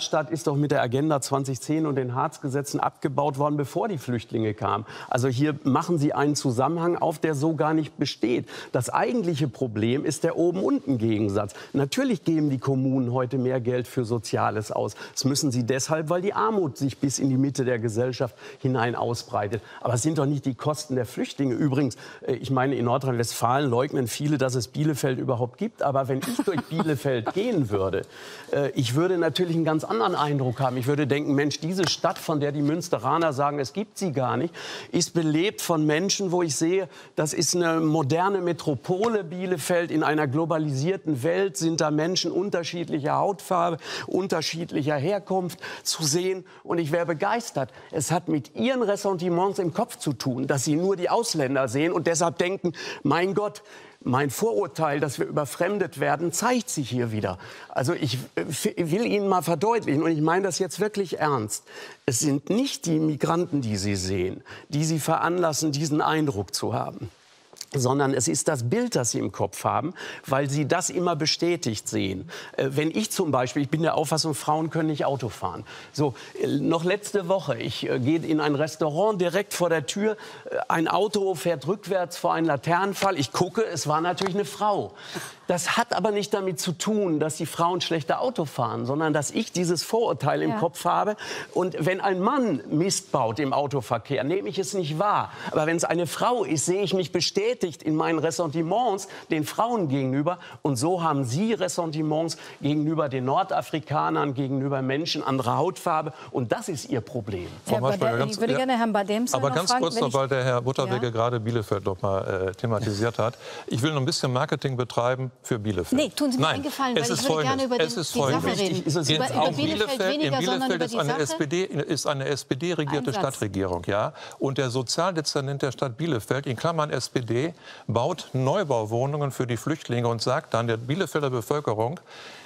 Sozialstaat ist doch mit der Agenda 2010 und den Hartz-Gesetzen abgebaut worden, bevor die Flüchtlinge kamen. Also hier machen Sie einen Zusammenhang auf, der so gar nicht besteht. Das eigentliche Problem ist der Oben-Unten-Gegensatz. Natürlich geben die Kommunen heute mehr Geld für Soziales aus. Das müssen sie deshalb, weil die Armut sich bis in die Mitte der Gesellschaft hinein ausbreitet. Aber es sind doch nicht die Kosten der Flüchtlinge. Übrigens, ich meine, in Nordrhein-Westfalen leugnen viele, dass es Bielefeld überhaupt gibt. Aber wenn ich durch Bielefeld gehen würde, ich würde natürlich einen ganz anderen Eindruck haben. Ich würde denken, Mensch, diese Stadt, von der die Münsteraner sagen, es gibt sie gar nicht, ist belebt von Menschen, wo ich sehe, das ist eine moderne Metropole Bielefeld. In einer globalisierten Welt sind da Menschen unterschiedlicher Hautfarbe, unterschiedlicher Herkunft zu sehen. Und ich wäre begeistert. Es hat mit ihren Ressentiments im Kopf zu tun, dass sie nur die Ausländer sehen und deshalb denken, mein Gott, mein Vorurteil, dass wir überfremdet werden, zeigt sich hier wieder. Also ich will Ihnen mal verdeutlichen, und ich meine das jetzt wirklich ernst, es sind nicht die Migranten, die Sie sehen, die Sie veranlassen, diesen Eindruck zu haben, sondern es ist das Bild, das Sie im Kopf haben, weil Sie das immer bestätigt sehen. Wenn ich zum Beispiel, ich bin der Auffassung, Frauen können nicht Auto fahren. So, noch letzte Woche, ich gehe in ein Restaurant, direkt vor der Tür, ein Auto fährt rückwärts vor einen Laternenpfahl. Ich gucke, es war natürlich eine Frau. Das hat aber nicht damit zu tun, dass die Frauen schlechter Auto fahren, sondern dass ich dieses Vorurteil im Kopf habe. Und wenn ein Mann Mist baut im Autoverkehr, nehme ich es nicht wahr. Aber wenn es eine Frau ist, sehe ich mich bestätigt in meinen Ressentiments den Frauen gegenüber. Und so haben Sie Ressentiments gegenüber den Nordafrikanern, gegenüber Menschen anderer Hautfarbe. Und das ist Ihr Problem. Ich würde gerne Herrn Bademser aber noch ganz fragen, kurz noch, weil der Herr Butterwege gerade Bielefeld noch mal thematisiert hat. Ich will noch ein bisschen Marketing betreiben für Bielefeld. Nee, tun Sie mir einen Gefallen, weil ich würde gerne über die Sache reden. Über Bielefeld weniger, sondern über die Sache. Ist eine SPD-regierte Stadtregierung, ja. Und der Sozialdezernent der Stadt Bielefeld, in Klammern SPD, baut Neubauwohnungen für die Flüchtlinge und sagt dann der Bielefelder Bevölkerung,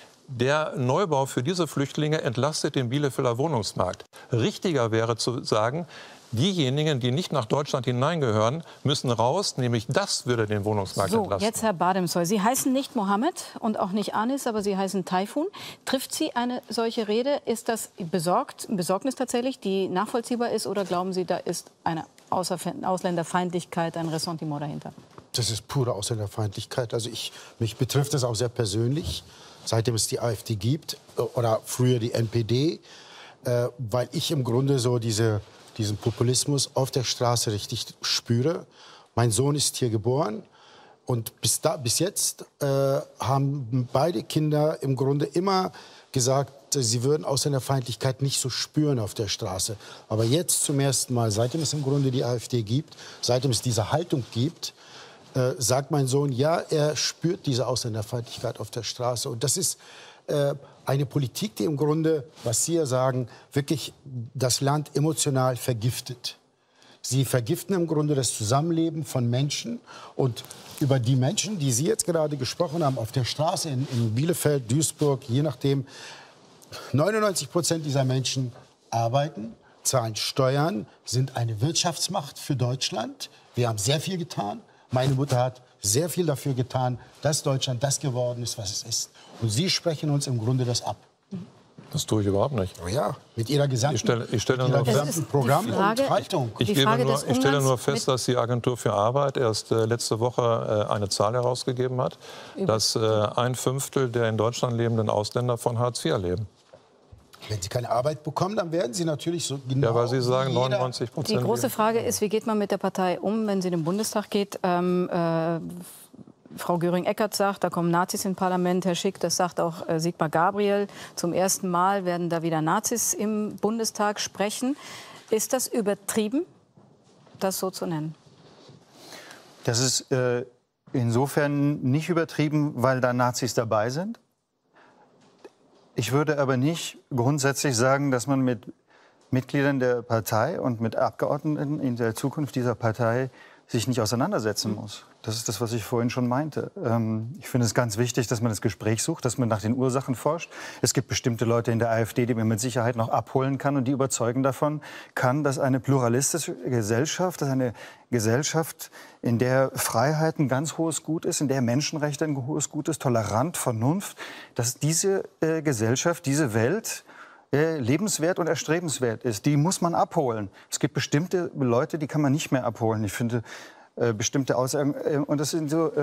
der Neubau für diese Flüchtlinge entlastet den Bielefelder Wohnungsmarkt. Richtiger wäre zu sagen, diejenigen, die nicht nach Deutschland hineingehören, müssen raus, nämlich das würde den Wohnungsmarkt entlasten. Jetzt Herr Bademsoy, Sie heißen nicht Mohammed und auch nicht Anis, aber Sie heißen Taifun. Trifft Sie eine solche Rede? Ist das Besorgnis tatsächlich, die nachvollziehbar ist, oder glauben Sie, da ist eine Ausländerfeindlichkeit, ein Ressentiment dahinter? Das ist pure Ausländerfeindlichkeit. Also mich betrifft das auch sehr persönlich, seitdem es die AfD gibt oder früher die NPD, weil ich im Grunde so diesen Populismus auf der Straße richtig spüre. Mein Sohn ist hier geboren und bis jetzt haben beide Kinder im Grunde immer gesagt, sie würden Ausländerfeindlichkeit nicht so spüren auf der Straße. Aber jetzt zum ersten Mal, seitdem es im Grunde die AfD gibt, seitdem es diese Haltung gibt, sagt mein Sohn, ja, er spürt diese Ausländerfeindlichkeit auf der Straße. Und das ist eine Politik, die im Grunde, was Sie ja sagen, wirklich das Land emotional vergiftet. Sie vergiften im Grunde das Zusammenleben von Menschen. Und über die Menschen, die Sie jetzt gerade gesprochen haben, auf der Straße in Bielefeld, Duisburg, je nachdem, 99% dieser Menschen arbeiten, zahlen Steuern, sind eine Wirtschaftsmacht für Deutschland. Wir haben sehr viel getan. Meine Mutter hat sehr viel dafür getan, dass Deutschland das geworden ist, was es ist. Und Sie sprechen uns im Grunde das ab. Das tue ich überhaupt nicht. Oh ja, mit Ihrer gesamten, Programm und Haltung. Ich stelle nur fest, dass die Agentur für Arbeit erst letzte Woche eine Zahl herausgegeben hat, dass 1/5 der in Deutschland lebenden Ausländer von Hartz IV leben. Wenn Sie keine Arbeit bekommen, dann werden Sie natürlich so genau... Ja, weil Sie sagen 99%. Die große Frage ist, wie geht man mit der Partei um, wenn sie in den Bundestag geht? Frau Göring-Eckardt sagt, da kommen Nazis ins Parlament. Herr Schick, das sagt auch Sigmar Gabriel. Zum ersten Mal werden da wieder Nazis im Bundestag sprechen. Ist das übertrieben, das so zu nennen? Das ist insofern nicht übertrieben, weil da Nazis dabei sind. Ich würde aber nicht grundsätzlich sagen, dass man mit Mitgliedern der Partei und mit Abgeordneten in der Zukunft dieser Partei sich nicht auseinandersetzen muss. Das ist das, was ich vorhin schon meinte. Ich finde es ganz wichtig, dass man das Gespräch sucht, dass man nach den Ursachen forscht. Es gibt bestimmte Leute in der AfD, die man mit Sicherheit noch abholen kann und die überzeugen davon kann, dass eine pluralistische Gesellschaft, dass eine Gesellschaft, in der Freiheit ein ganz hohes Gut ist, in der Menschenrechte ein hohes Gut ist, Toleranz, Vernunft, dass diese Gesellschaft, diese Welt lebenswert und erstrebenswert ist. Die muss man abholen. Es gibt bestimmte Leute, die kann man nicht mehr abholen. Ich finde bestimmte Aussagen, und das sind so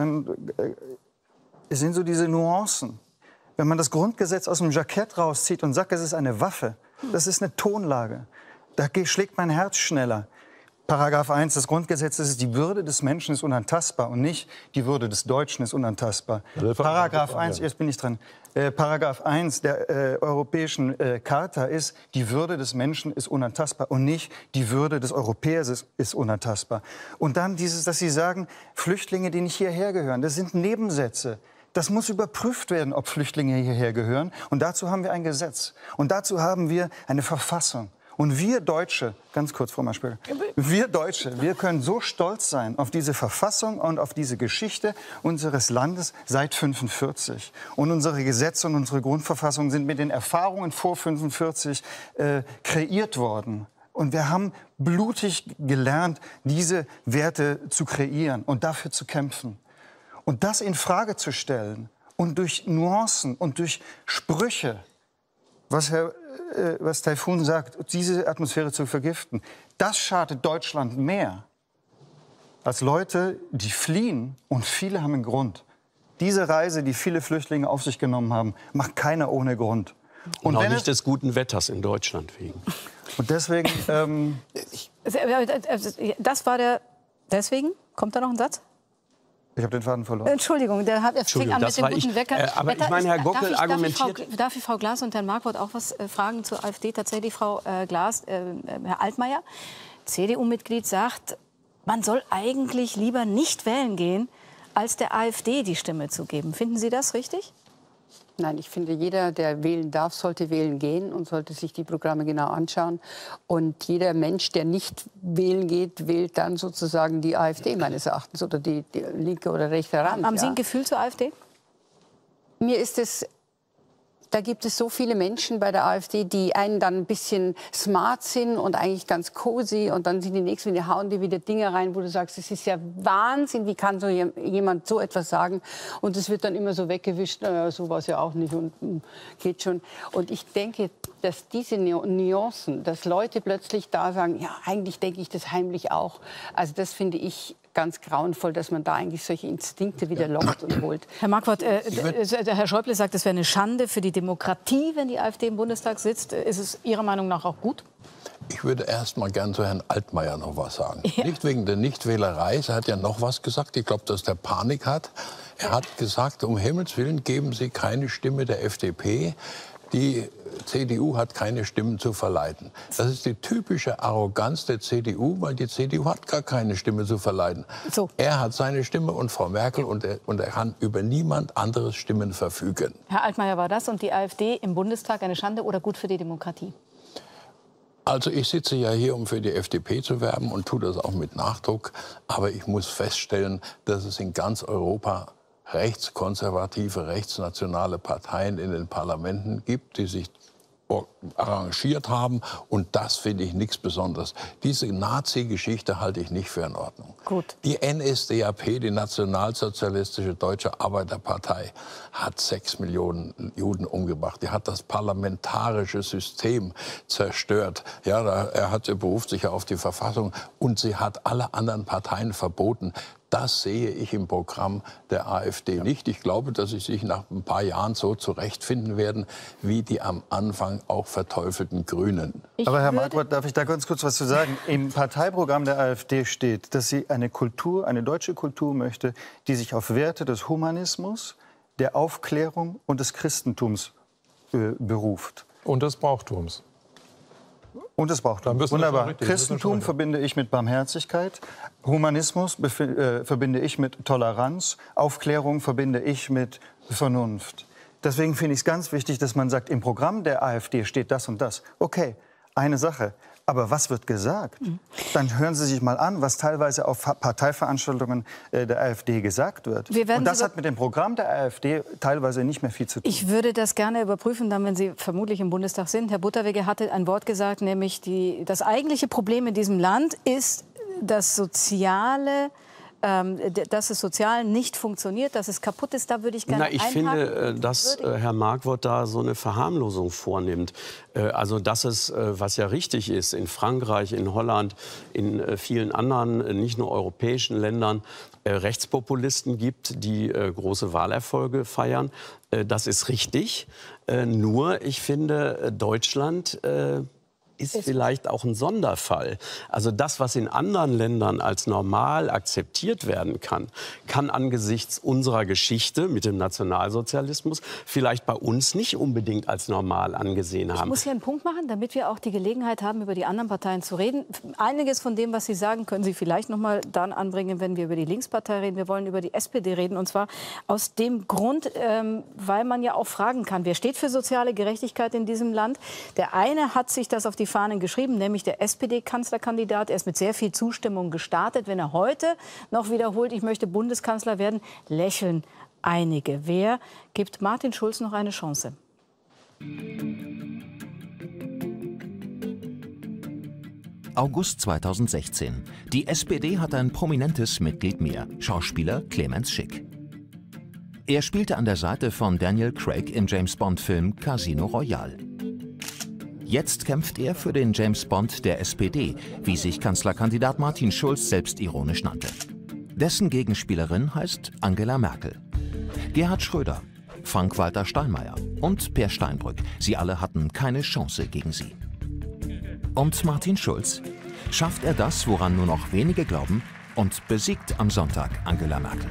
diese Nuancen. Wenn man das Grundgesetz aus dem Jackett rauszieht und sagt, es ist eine Waffe, das ist eine Tonlage. Da schlägt mein Herz schneller. Paragraph 1 des Gesetzes ist, die Würde des Menschen ist unantastbar und nicht die Würde des Deutschen ist unantastbar. Paragraph 1, jetzt bin ich dran. Paragraph 1 der Europäischen Charta ist, die Würde des Menschen ist unantastbar und nicht die Würde des Europäers ist unantastbar. Und dann dieses, dass Sie sagen, Flüchtlinge, die nicht hierher gehören, das sind Nebensätze. Das muss überprüft werden, ob Flüchtlinge hierher gehören. Und dazu haben wir ein Gesetz. Und dazu haben wir eine Verfassung. Und wir Deutsche, ganz kurz, Frau Maschberger, wir Deutsche, wir können so stolz sein auf diese Verfassung und auf diese Geschichte unseres Landes seit 1945. Und unsere Gesetze und unsere Grundverfassung sind mit den Erfahrungen vor 1945 kreiert worden. Und wir haben blutig gelernt, diese Werte zu kreieren und dafür zu kämpfen. Und das in Frage zu stellen und durch Nuancen und durch Sprüche, was Taifun sagt, diese Atmosphäre zu vergiften, das schadet Deutschland mehr als Leute, die fliehen, und viele haben einen Grund. Diese Reise, die viele Flüchtlinge auf sich genommen haben, macht keiner ohne Grund. Und auch nicht des guten Wetters in Deutschland wegen. Und deswegen... das war der... Deswegen? Kommt da noch ein Satz? Ich habe den Faden verloren. Entschuldigung, der fing an mit dem guten Wecker. Aber ich meine, Herr Gockel argumentiert... Darf ich Frau Glas und Herrn Marquardt auch was fragen zur AfD? Tatsächlich, Frau Glas, Herr Altmaier, CDU-Mitglied, sagt, man soll eigentlich lieber nicht wählen gehen, als der AfD die Stimme zu geben. Finden Sie das richtig? Nein, ich finde, jeder, der wählen darf, sollte wählen gehen und sollte sich die Programme genau anschauen. Und jeder Mensch, der nicht wählen geht, wählt dann sozusagen die AfD meines Erachtens oder die linke oder rechte Rand. Haben Sie ein Gefühl zur AfD? Mir ist es... Da gibt es so viele Menschen bei der AfD, die einen dann ein bisschen smart sind und eigentlich ganz cozy. Und dann sind die Nächsten, die hauen dir wieder Dinge rein, wo du sagst, es ist ja Wahnsinn, wie kann so jemand so etwas sagen? Und es wird dann immer so weggewischt, so war es ja auch nicht und geht schon. Und ich denke, dass diese Nuancen, dass Leute plötzlich da sagen, ja, eigentlich denke ich das heimlich auch. Also das finde ich ganz grauenvoll, dass man da eigentlich solche Instinkte wieder lockt und holt. Herr Marquardt, Herr Schäuble sagt, es wäre eine Schande für die Demokratie, wenn die AfD im Bundestag sitzt. Ist es Ihrer Meinung nach auch gut? Ich würde erst mal gern zu Herrn Altmaier noch was sagen. Ja. Nicht wegen der Nichtwählerei, er hat ja noch was gesagt. Ich glaube, dass der Panik hat. Er hat gesagt, um Himmels Willen geben Sie keine Stimme der FDP. Die CDU hat keine Stimmen zu verleiten. Das ist die typische Arroganz der CDU, weil die CDU hat gar keine Stimme zu verleiten. So. Er hat seine Stimme und Frau Merkel und er kann über niemand anderes Stimmen verfügen. Herr Altmaier, war das und die AfD im Bundestag eine Schande oder gut für die Demokratie? Also ich sitze ja hier, um für die FDP zu werben und tue das auch mit Nachdruck. Aber ich muss feststellen, dass es in ganz Europa rechtskonservative, rechtsnationale Parteien in den Parlamenten gibt, die sich arrangiert haben. Und das finde ich nichts Besonderes. Diese Nazi-Geschichte halte ich nicht für in Ordnung. Gut. Die NSDAP, die Nationalsozialistische Deutsche Arbeiterpartei, hat 6 Millionen Juden umgebracht. Die hat das parlamentarische System zerstört. Ja, er beruft sich ja auf die Verfassung. Und sie hat alle anderen Parteien verboten. Das sehe ich im Programm der AfD nicht. Ich glaube, dass sie sich nach ein paar Jahren so zurechtfinden werden, wie die am Anfang auch verteufelten Grünen. Aber Herr Marquardt, darf ich da ganz kurz was zu sagen? Im Parteiprogramm der AfD steht, dass sie eine Kultur, eine deutsche Kultur möchte, die sich auf Werte des Humanismus, der Aufklärung und des Christentums beruft. Und des Brauchtums. Und das Brauchtum. Wunderbar. Christentum verbinde ich mit Barmherzigkeit, Humanismus verbinde ich mit Toleranz, Aufklärung verbinde ich mit Vernunft. Deswegen finde ich es ganz wichtig, dass man sagt, im Programm der AfD steht das und das. Okay, eine Sache. Aber was wird gesagt? Dann hören Sie sich mal an, was teilweise auf Parteiveranstaltungen der AfD gesagt wird. Und das hat mit dem Programm der AfD teilweise nicht mehr viel zu tun. Ich würde das gerne überprüfen, dann, wenn Sie vermutlich im Bundestag sind. Herr Butterweger hatte ein Wort gesagt, nämlich das eigentliche Problem in diesem Land ist das soziale dass es sozial nicht funktioniert, dass es kaputt ist. Da würde ich gerne Ich finde, dass Herr Markwort da so eine Verharmlosung vornimmt. Also dass es, was ja richtig ist, in Frankreich, in Holland, in vielen anderen, nicht nur europäischen Ländern, Rechtspopulisten gibt, die große Wahlerfolge feiern. Das ist richtig. Nur, ich finde, Deutschland ist vielleicht auch ein Sonderfall. Also das, was in anderen Ländern als normal akzeptiert werden kann, kann angesichts unserer Geschichte mit dem Nationalsozialismus vielleicht bei uns nicht unbedingt als normal angesehen haben. Ich muss hier einen Punkt machen, damit wir auch die Gelegenheit haben, über die anderen Parteien zu reden. Einiges von dem, was Sie sagen, können Sie vielleicht noch mal dann anbringen, wenn wir über die Linkspartei reden. Wir wollen über die SPD reden, und zwar aus dem Grund, weil man ja auch fragen kann, wer steht für soziale Gerechtigkeit in diesem Land? Der eine hat sich das auf die Fahnen geschrieben, nämlich der SPD-Kanzlerkandidat. Er ist mit sehr viel Zustimmung gestartet. Wenn er heute noch wiederholt, ich möchte Bundeskanzler werden, lächeln einige. Wer gibt Martin Schulz noch eine Chance? August 2016. Die SPD hat ein prominentes Mitglied mehr, Schauspieler Clemens Schick. Er spielte an der Seite von Daniel Craig im James-Bond-Film Casino Royale. Jetzt kämpft er für den James Bond der SPD, wie sich Kanzlerkandidat Martin Schulz selbstironisch nannte. Dessen Gegenspielerin heißt Angela Merkel. Gerhard Schröder, Frank-Walter Steinmeier und Peer Steinbrück, sie alle hatten keine Chance gegen sie. Und Martin Schulz? Schafft er das, woran nur noch wenige glauben, und besiegt am Sonntag Angela Merkel?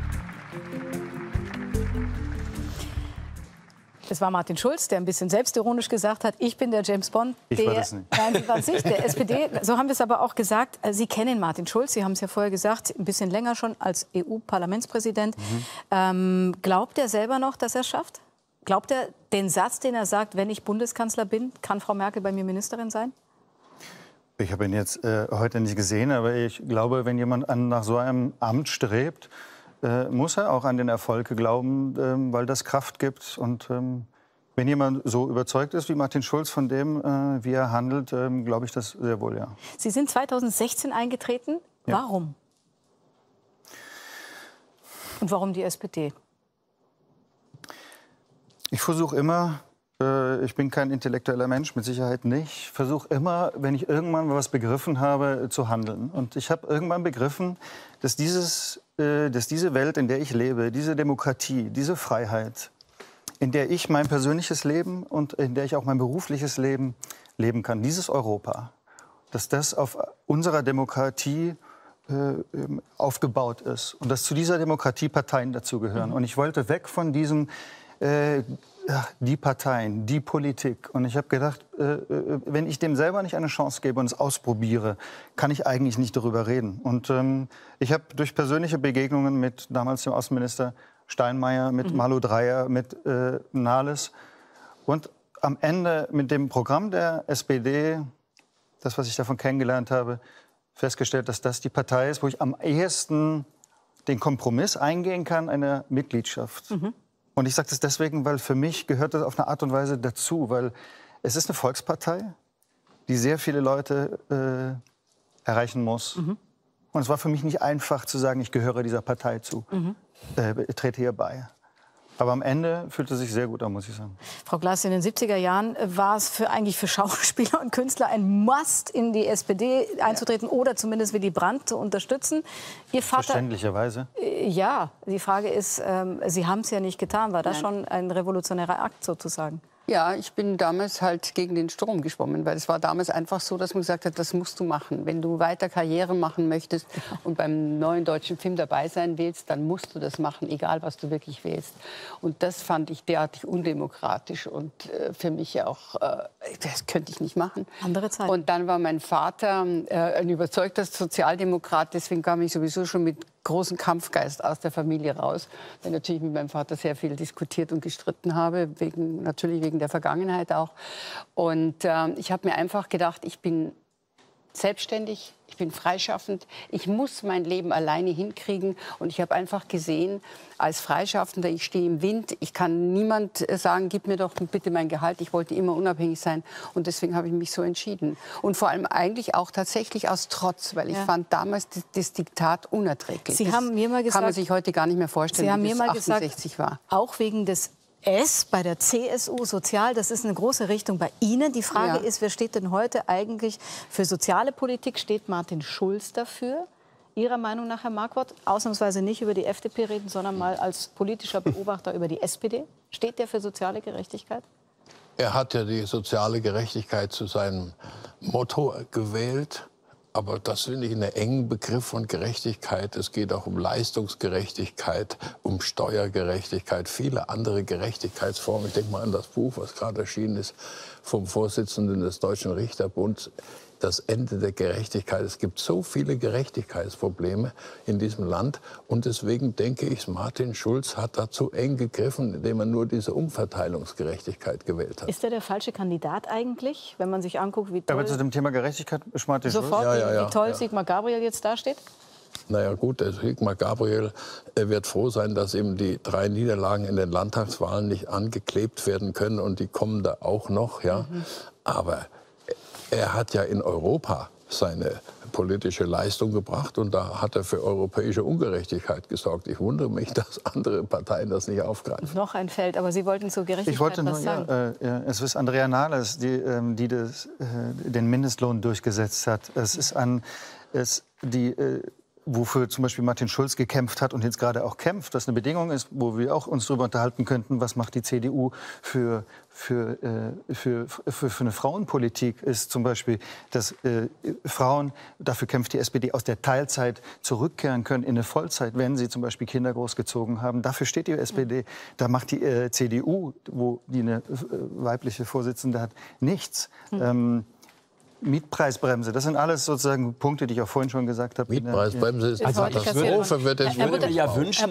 Es war Martin Schulz, der ein bisschen selbstironisch gesagt hat, ich bin der James Bond. Ich war das nicht. Nein, Sie waren es nicht, der SPD. So haben wir es aber auch gesagt. Sie kennen Martin Schulz, Sie haben es ja vorher gesagt, ein bisschen länger schon als EU-Parlamentspräsident. Glaubt er selber noch, dass er es schafft? Glaubt er den Satz, den er sagt, wenn ich Bundeskanzler bin, kann Frau Merkel bei mir Ministerin sein? Ich habe ihn jetzt heute nicht gesehen, aber ich glaube, wenn jemand nach so einem Amt strebt, muss er auch an den Erfolg glauben, weil das Kraft gibt. Und wenn jemand so überzeugt ist wie Martin Schulz von dem, wie er handelt, glaube ich das sehr wohl, ja. Sie sind 2016 eingetreten. Ja. Warum? Und warum die SPD? Ich versuche immer, ich bin kein intellektueller Mensch, mit Sicherheit nicht, versuche immer, wenn ich irgendwann mal was begriffen habe, zu handeln. Und ich habe irgendwann begriffen, dass diese Welt, in der ich lebe, diese Demokratie, diese Freiheit, in der ich mein persönliches Leben und in der ich auch mein berufliches Leben leben kann, dieses Europa, dass das auf unserer Demokratie aufgebaut ist und dass zu dieser Demokratie Parteien dazugehören. Und ich wollte weg von diesem die Parteien, die Politik. Und ich habe gedacht, wenn ich dem selber nicht eine Chance gebe und es ausprobiere, kann ich eigentlich nicht darüber reden. Und ich habe durch persönliche Begegnungen mit damals dem Außenminister Steinmeier, mit Malu Dreyer, mit Nahles und am Ende mit dem Programm der SPD, das, was ich davon kennengelernt habe, festgestellt, dass das die Partei ist, wo ich am ehesten den Kompromiss eingehen kann, eine Mitgliedschaft. Und ich sage das deswegen, weil für mich gehört das auf eine Art und Weise dazu, weil es ist eine Volkspartei, die sehr viele Leute erreichen muss. Und es war für mich nicht einfach zu sagen, ich gehöre dieser Partei zu, trete hier bei. Aber am Ende fühlte es sich sehr gut an, muss ich sagen. Frau Glas, in den 70er Jahren war es eigentlich für Schauspieler und Künstler ein Must, in die SPD einzutreten oder zumindest Willy Brandt zu unterstützen. Ihr Vater, verständlicherweise. Ja, die Frage ist, Sie haben es ja nicht getan. War das schon ein revolutionärer Akt sozusagen? Ja, ich bin damals halt gegen den Strom geschwommen, weil es war damals einfach so, dass man gesagt hat, das musst du machen. Wenn du weiter Karriere machen möchtest und beim neuen deutschen Film dabei sein willst, dann musst du das machen, egal was du wirklich willst. Und das fand ich derartig undemokratisch und für mich auch, das könnte ich nicht machen. Andere Zeit. Und dann war mein Vater ein überzeugter Sozialdemokrat, deswegen kam ich sowieso schon mit großen Kampfgeist aus der Familie raus, weil natürlich mit meinem Vater sehr viel diskutiert und gestritten habe, natürlich wegen der Vergangenheit auch. Und ich habe mir einfach gedacht, ich bin selbstständig, ich bin freischaffend, ich muss mein Leben alleine hinkriegen. Und ich habe einfach gesehen, als Freischaffender, ich stehe im Wind, ich kann niemand sagen, gib mir doch bitte mein Gehalt. Ich wollte immer unabhängig sein und deswegen habe ich mich so entschieden. Und vor allem eigentlich auch tatsächlich aus Trotz, weil ich fand damals das Diktat unerträglich. Sie haben mir mal gesagt, kann man sich heute gar nicht mehr vorstellen, Sie haben wie mir das mal 68 gesagt, war. Auch wegen des S bei der CSU, sozial, das ist eine große Richtung bei Ihnen. Die Frage ist, wer steht denn heute eigentlich für soziale Politik? Steht Martin Schulz dafür? Ihrer Meinung nach, Herr Marquardt, ausnahmsweise nicht über die FDP reden, sondern mal als politischer Beobachter über die SPD? Steht der für soziale Gerechtigkeit? Er hat ja die soziale Gerechtigkeit zu seinem Motto gewählt. Aber das finde ich einen engen Begriff von Gerechtigkeit. Es geht auch um Leistungsgerechtigkeit, um Steuergerechtigkeit, viele andere Gerechtigkeitsformen. Ich denke mal an das Buch, was gerade erschienen ist, vom Vorsitzenden des Deutschen Richterbunds. Das Ende der Gerechtigkeit. Es gibt so viele Gerechtigkeitsprobleme in diesem Land. Und deswegen denke ich, Martin Schulz hat da zu eng gegriffen, indem er nur diese Umverteilungsgerechtigkeit gewählt hat. Ist er der falsche Kandidat eigentlich, wenn man sich anguckt, wie toll... Aber zu dem Thema Gerechtigkeit ist Martin Schulz... Sofort, wie toll Sigmar Gabriel jetzt dasteht? Naja gut, der Sigmar Gabriel wird froh sein, dass ihm die 3 Niederlagen in den Landtagswahlen nicht angeklebt werden können. Und die kommen da auch noch. Ja. Aber er hat ja in Europa seine politische Leistung gebracht und da hat er für europäische Ungerechtigkeit gesorgt. Ich wundere mich, dass andere Parteien das nicht aufgreifen. Noch ein Feld, aber Sie wollten zur Gerechtigkeit ich wollte nur, was sagen. Es ist Andrea Nahles, die den Mindestlohn durchgesetzt hat. Es ist wofür zum Beispiel Martin Schulz gekämpft hat und jetzt gerade auch kämpft, was eine Bedingung ist, wo wir auch uns darüber unterhalten könnten, was macht die CDU für eine Frauenpolitik, ist zum Beispiel, dass Frauen, dafür kämpft die SPD, aus der Teilzeit zurückkehren können in eine Vollzeit, wenn sie zum Beispiel Kinder großgezogen haben. Dafür steht die SPD. Da macht die CDU, wo die eine weibliche Vorsitzende hat, nichts. Mietpreisbremse, das sind alles sozusagen Punkte, die ich auch vorhin schon gesagt habe. Mietpreisbremse ist eine Katastrophe. Ich würde mir ja wünschen,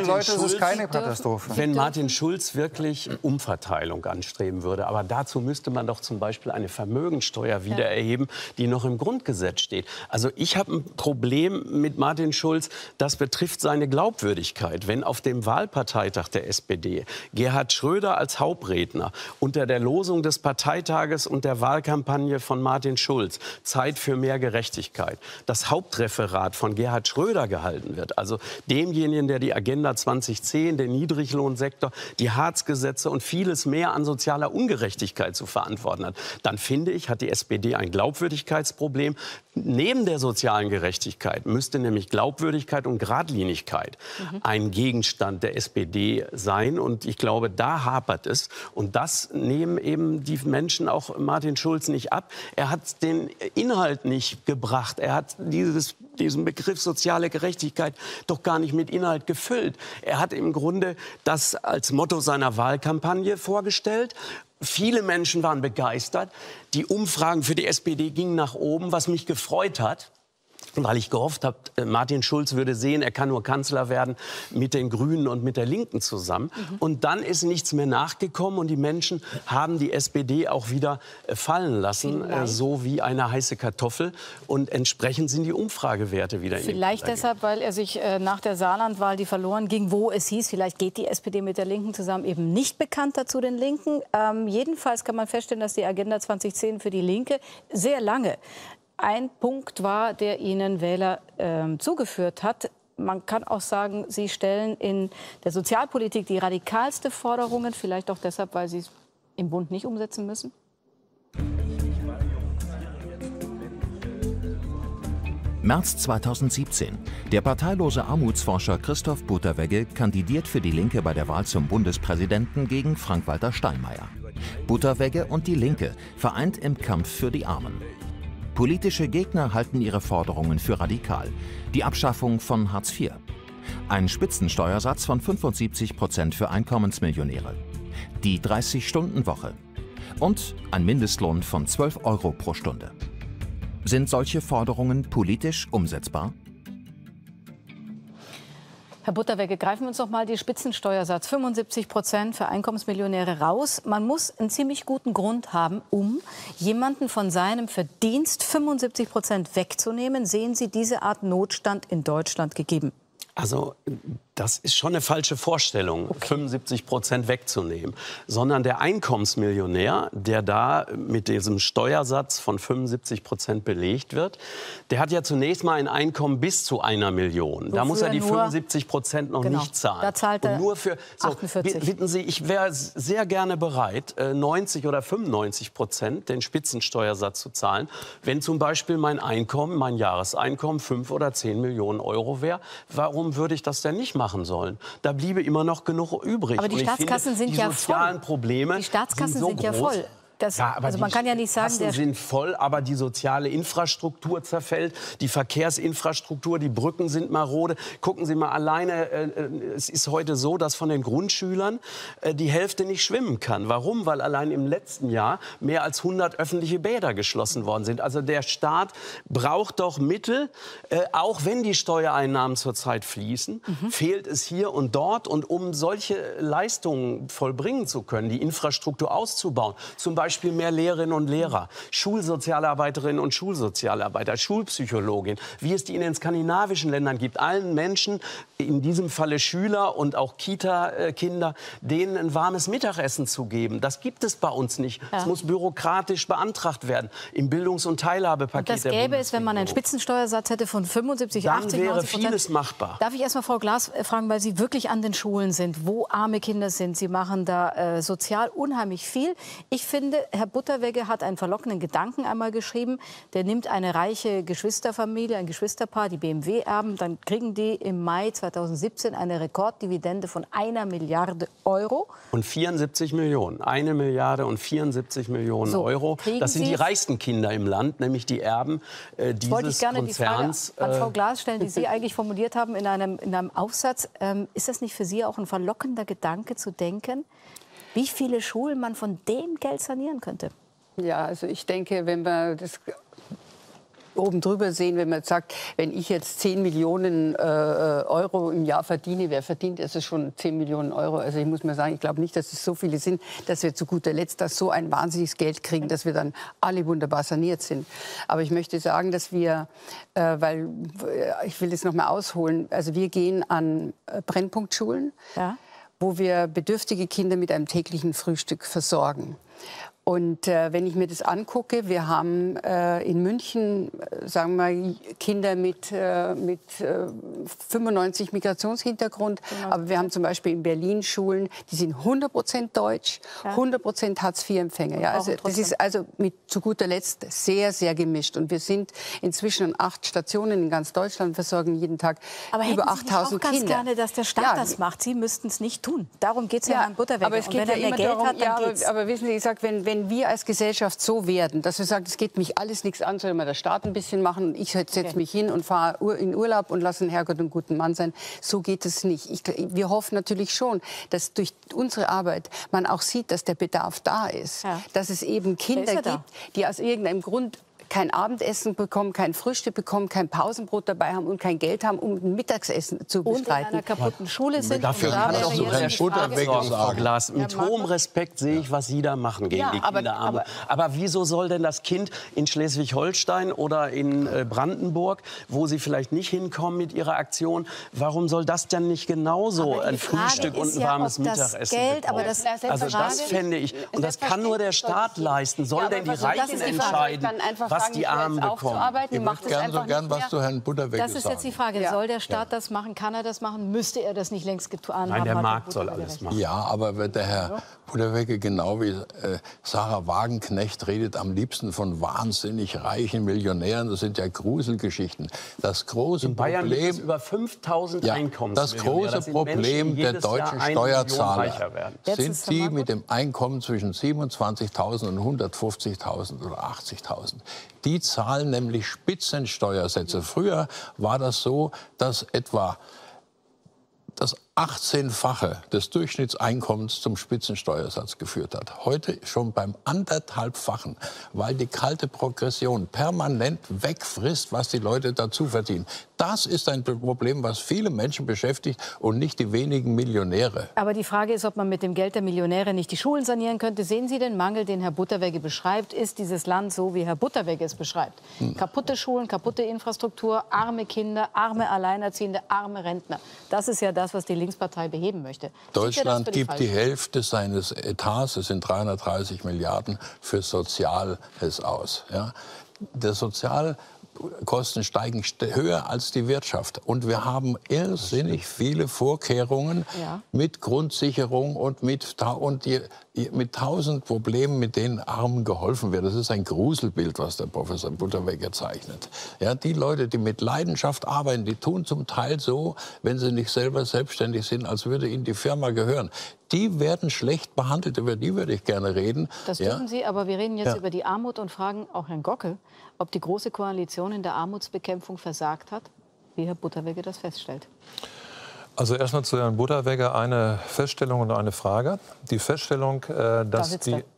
wenn Martin Schulz wirklich Umverteilung anstreben würde. Aber dazu müsste man doch zum Beispiel eine Vermögensteuer wieder erheben, die noch im Grundgesetz steht. Also ich habe ein Problem mit Martin Schulz, das betrifft seine Glaubwürdigkeit. Wenn auf dem Wahlparteitag der SPD Gerhard Schröder als Hauptredner unter der Losung des Parteitages und der Wahlkampagne von Martin Schulz, Zeit für mehr Gerechtigkeit, das Hauptreferat von Gerhard Schröder gehalten wird, also demjenigen, der die Agenda 2010, den Niedriglohnsektor, die Hartz-Gesetze und vieles mehr an sozialer Ungerechtigkeit zu verantworten hat, dann finde ich, hat die SPD ein Glaubwürdigkeitsproblem. Neben der sozialen Gerechtigkeit müsste nämlich Glaubwürdigkeit und Geradlinigkeit ein Gegenstand der SPD sein. Und ich glaube, da hapert es. Und das nehmen eben die Menschen auch Martin Schulz nicht ab. Er hat den Inhalt nicht gebracht. Er hat diesen Begriff soziale Gerechtigkeit doch gar nicht mit Inhalt gefüllt. Er hat im Grunde das als Motto seiner Wahlkampagne vorgestellt. Viele Menschen waren begeistert. Die Umfragen für die SPD gingen nach oben, was mich gefreut hat. Weil ich gehofft habe, Martin Schulz würde sehen, er kann nur Kanzler werden mit den Grünen und mit der Linken zusammen. Und dann ist nichts mehr nachgekommen und die Menschen haben die SPD auch wieder fallen lassen, so wie eine heiße Kartoffel. Und entsprechend sind die Umfragewerte wieder in den Vielleicht deshalb, weil er sich nach der Saarlandwahl, die verloren ging, wo es hieß, vielleicht geht die SPD mit der Linken zusammen, eben nicht bekannter zu den Linken. Jedenfalls kann man feststellen, dass die Agenda 2010 für die Linke sehr lange ein Punkt war, der Ihnen Wähler zugeführt hat. Man kann auch sagen, Sie stellen in der Sozialpolitik die radikalste Forderungen, vielleicht auch deshalb, weil Sie es im Bund nicht umsetzen müssen? März 2017. Der parteilose Armutsforscher Christoph Butterwegge kandidiert für die Linke bei der Wahl zum Bundespräsidenten gegen Frank-Walter Steinmeier. Butterwegge und die Linke vereint im Kampf für die Armen. Politische Gegner halten ihre Forderungen für radikal. Die Abschaffung von Hartz IV. Ein Spitzensteuersatz von 75% für Einkommensmillionäre. Die 30-Stunden-Woche. Und ein Mindestlohn von 12 € pro Stunde. Sind solche Forderungen politisch umsetzbar? Herr Butterwegge, greifen wir uns doch mal die Spitzensteuersatz 75% für Einkommensmillionäre raus. Man muss einen ziemlich guten Grund haben, um jemanden von seinem Verdienst 75% wegzunehmen. Sehen Sie diese Art Notstand in Deutschland gegeben? Also das ist schon eine falsche Vorstellung, 75% wegzunehmen. Sondern der Einkommensmillionär, der da mit diesem Steuersatz von 75% belegt wird, der hat ja zunächst mal ein Einkommen bis zu 1 Million. Da muss er die 75% noch nicht zahlen. Da zahlt er und nur für, 48. Bitten Sie, ich wäre sehr gerne bereit, 90 oder 95% den Spitzensteuersatz zu zahlen, wenn zum Beispiel mein Einkommen, mein Jahreseinkommen 5 oder 10 Millionen Euro wäre. Warum würde ich das denn nicht machen sollen? Da bliebe immer noch genug übrig. Aber die Staatskassen sind ja voll. Die sozialen Probleme die Staatskassen sind sind ja groß. voll. Also man kann ja nicht sagen, die sind voll, aber die soziale Infrastruktur zerfällt, die Verkehrsinfrastruktur, die Brücken sind marode. Gucken Sie mal alleine, es ist heute so, dass von den Grundschülern die Hälfte nicht schwimmen kann. Warum? Weil allein im letzten Jahr mehr als 100 öffentliche Bäder geschlossen worden sind. Also der Staat braucht doch Mittel, auch wenn die Steuereinnahmen zurzeit fließen, fehlt es hier und dort. Und um solche Leistungen vollbringen zu können, die Infrastruktur auszubauen, zum Beispiel mehr Lehrerinnen und Lehrer, Schulsozialarbeiterinnen und Schulsozialarbeiter, Schulpsychologin, wie es die in den skandinavischen Ländern gibt. Allen Menschen, in diesem Falle Schüler und auch Kita-Kinder, denen ein warmes Mittagessen zu geben. Das gibt es bei uns nicht. Es muss bürokratisch beantragt werden im Bildungs- und Teilhabepaket. Und das gäbe es, wenn man einen Spitzensteuersatz hätte von 75, 80, 90%. Dann wäre vieles machbar. Darf ich erst mal Frau Glas fragen, weil Sie wirklich an den Schulen sind, wo arme Kinder sind. Sie machen da sozial unheimlich viel. Ich finde, Herr Butterwegge hat einen verlockenden Gedanken einmal geschrieben. Der nimmt eine reiche Geschwisterfamilie, ein Geschwisterpaar, die BMW erben. Dann kriegen die im Mai 2017 eine Rekorddividende von 1 Milliarde Euro. Und 74 Millionen. 1 Milliarde und 74 Millionen Euro. Das sind die reichsten Kinder im Land, nämlich die Erben dieses wollte ich gerne Konzerns. Die Frage an Frau Glas stellen, die Sie eigentlich formuliert haben in einem Aufsatz. Ist das nicht für Sie auch ein verlockender Gedanke zu denken, wie viele Schulen man von dem Geld sanieren könnte? Ja, also ich denke, wenn wir das oben drüber sehen, wenn man sagt, wenn ich jetzt 10 Millionen Euro im Jahr verdiene, wer verdient, ist es schon 10 Millionen Euro. Also ich muss mal sagen, ich glaube nicht, dass es so viele sind, dass wir zu guter Letzt das so ein wahnsinniges Geld kriegen, dass wir dann alle wunderbar saniert sind. Aber ich möchte sagen, dass wir, weil ich will das noch mal ausholen, also wir gehen an Brennpunktschulen, wo wir bedürftige Kinder mit einem täglichen Frühstück versorgen. Und wenn ich mir das angucke, wir haben in München, sagen wir mal, Kinder mit 95 Migrationshintergrund. Aber wir haben zum Beispiel in Berlin Schulen, die sind 100% deutsch, 100% Hartz-IV-Empfänger. Ja, also das ist also zu guter Letzt sehr, sehr gemischt. Und wir sind inzwischen an 8 Stationen in ganz Deutschland, versorgen jeden Tag über 8.000 Kinder. Aber hätten Sie auch ganz gerne, dass der Staat das macht? Sie müssten es nicht tun. Darum geht es ja Herrn Butterwegge. Aber es geht ja immer darum, aber wissen Sie, ich sage, wenn wir als Gesellschaft so werden, dass wir sagen, es geht mich alles nichts an, soll immer der Staat ein bisschen machen und ich setze mich hin und fahre in Urlaub und lasse den Herrgott einen guten Mann sein. So geht es nicht. Wir hoffen natürlich schon, dass durch unsere Arbeit man auch sieht, dass der Bedarf da ist. Dass es eben Kinder gibt, die aus irgendeinem Grund kein Abendessen bekommen, kein Frühstück bekommen, kein Pausenbrot dabei haben und kein Geld haben, um ein Mittagessen zu bestreiten. Und in einer kaputten Schule sind. Dafür kann doch so Herr Butterwegge sagen, Glas. Mit hohem Respekt sehe ich, was Sie da machen gegen die Kinderarmut. Aber wieso soll denn das Kind in Schleswig-Holstein oder in Brandenburg, wo Sie vielleicht nicht hinkommen mit Ihrer Aktion, warum soll das denn nicht genauso ein Frühstück und ein warmes Mittagessen bekommen? Also das fände ich. Und das kann nur der Staat leisten. Soll denn die Reichen entscheiden, was die Armen bekommen? Ich möchte gern was zu Herrn Butterwegge sagen. Das ist jetzt die Frage. Soll der Staat das machen? Kann er das machen? Müsste er das nicht längst getan haben? Nein, der Markt soll alles machen. Ja, aber der Herr Butterwegge, genau wie Sarah Wagenknecht, redet am liebsten von wahnsinnig reichen Millionären. Das sind ja Gruselgeschichten. Das große In Bayern Problem, gibt es über 5.000 Einkommensmillionäre. das große Problem der deutschen Steuerzahler sind die mit dem Einkommen zwischen 27.000 und 150.000 oder 80.000. Die zahlen nämlich Spitzensteuersätze. Früher war das so, dass etwa das 18-fache des Durchschnittseinkommens zum Spitzensteuersatz geführt hat. Heute schon beim 1,5-fachen, weil die kalte Progression permanent wegfrisst, was die Leute dazu verdienen. Das ist ein Problem, was viele Menschen beschäftigt und nicht die wenigen Millionäre. Aber die Frage ist, ob man mit dem Geld der Millionäre nicht die Schulen sanieren könnte. Sehen Sie den Mangel, den Herr Butterwegge beschreibt? Ist dieses Land so, wie Herr Butterwegge es beschreibt? Kaputte Schulen, kaputte Infrastruktur, arme Kinder, arme Alleinerziehende, arme Rentner. Das ist ja das, was die Linkspartei beheben möchte. Deutschland gibt die Hälfte seines Etats, das sind 330 Milliarden, für Soziales aus. Ja? Der Sozialkosten steigen höher als die Wirtschaft. Und wir haben irrsinnig viele Vorkehrungen mit Grundsicherung und mit 1000 Problemen, mit denen Armen geholfen wird. Das ist ein Gruselbild, was der Professor Butterwegge zeichnet. Ja, die Leute, die mit Leidenschaft arbeiten, die tun zum Teil so, wenn sie nicht selber selbstständig sind, als würde ihnen die Firma gehören. Die werden schlecht behandelt, über die würde ich gerne reden. Das dürfen Sie, aber wir reden jetzt über die Armut und fragen auch Herrn Gockel, ob die Große Koalition in der Armutsbekämpfung versagt hat, wie Herr Butterwegge das feststellt. Also erstmal zu Herrn Butterwegge eine Feststellung und eine Frage. Die Feststellung, dass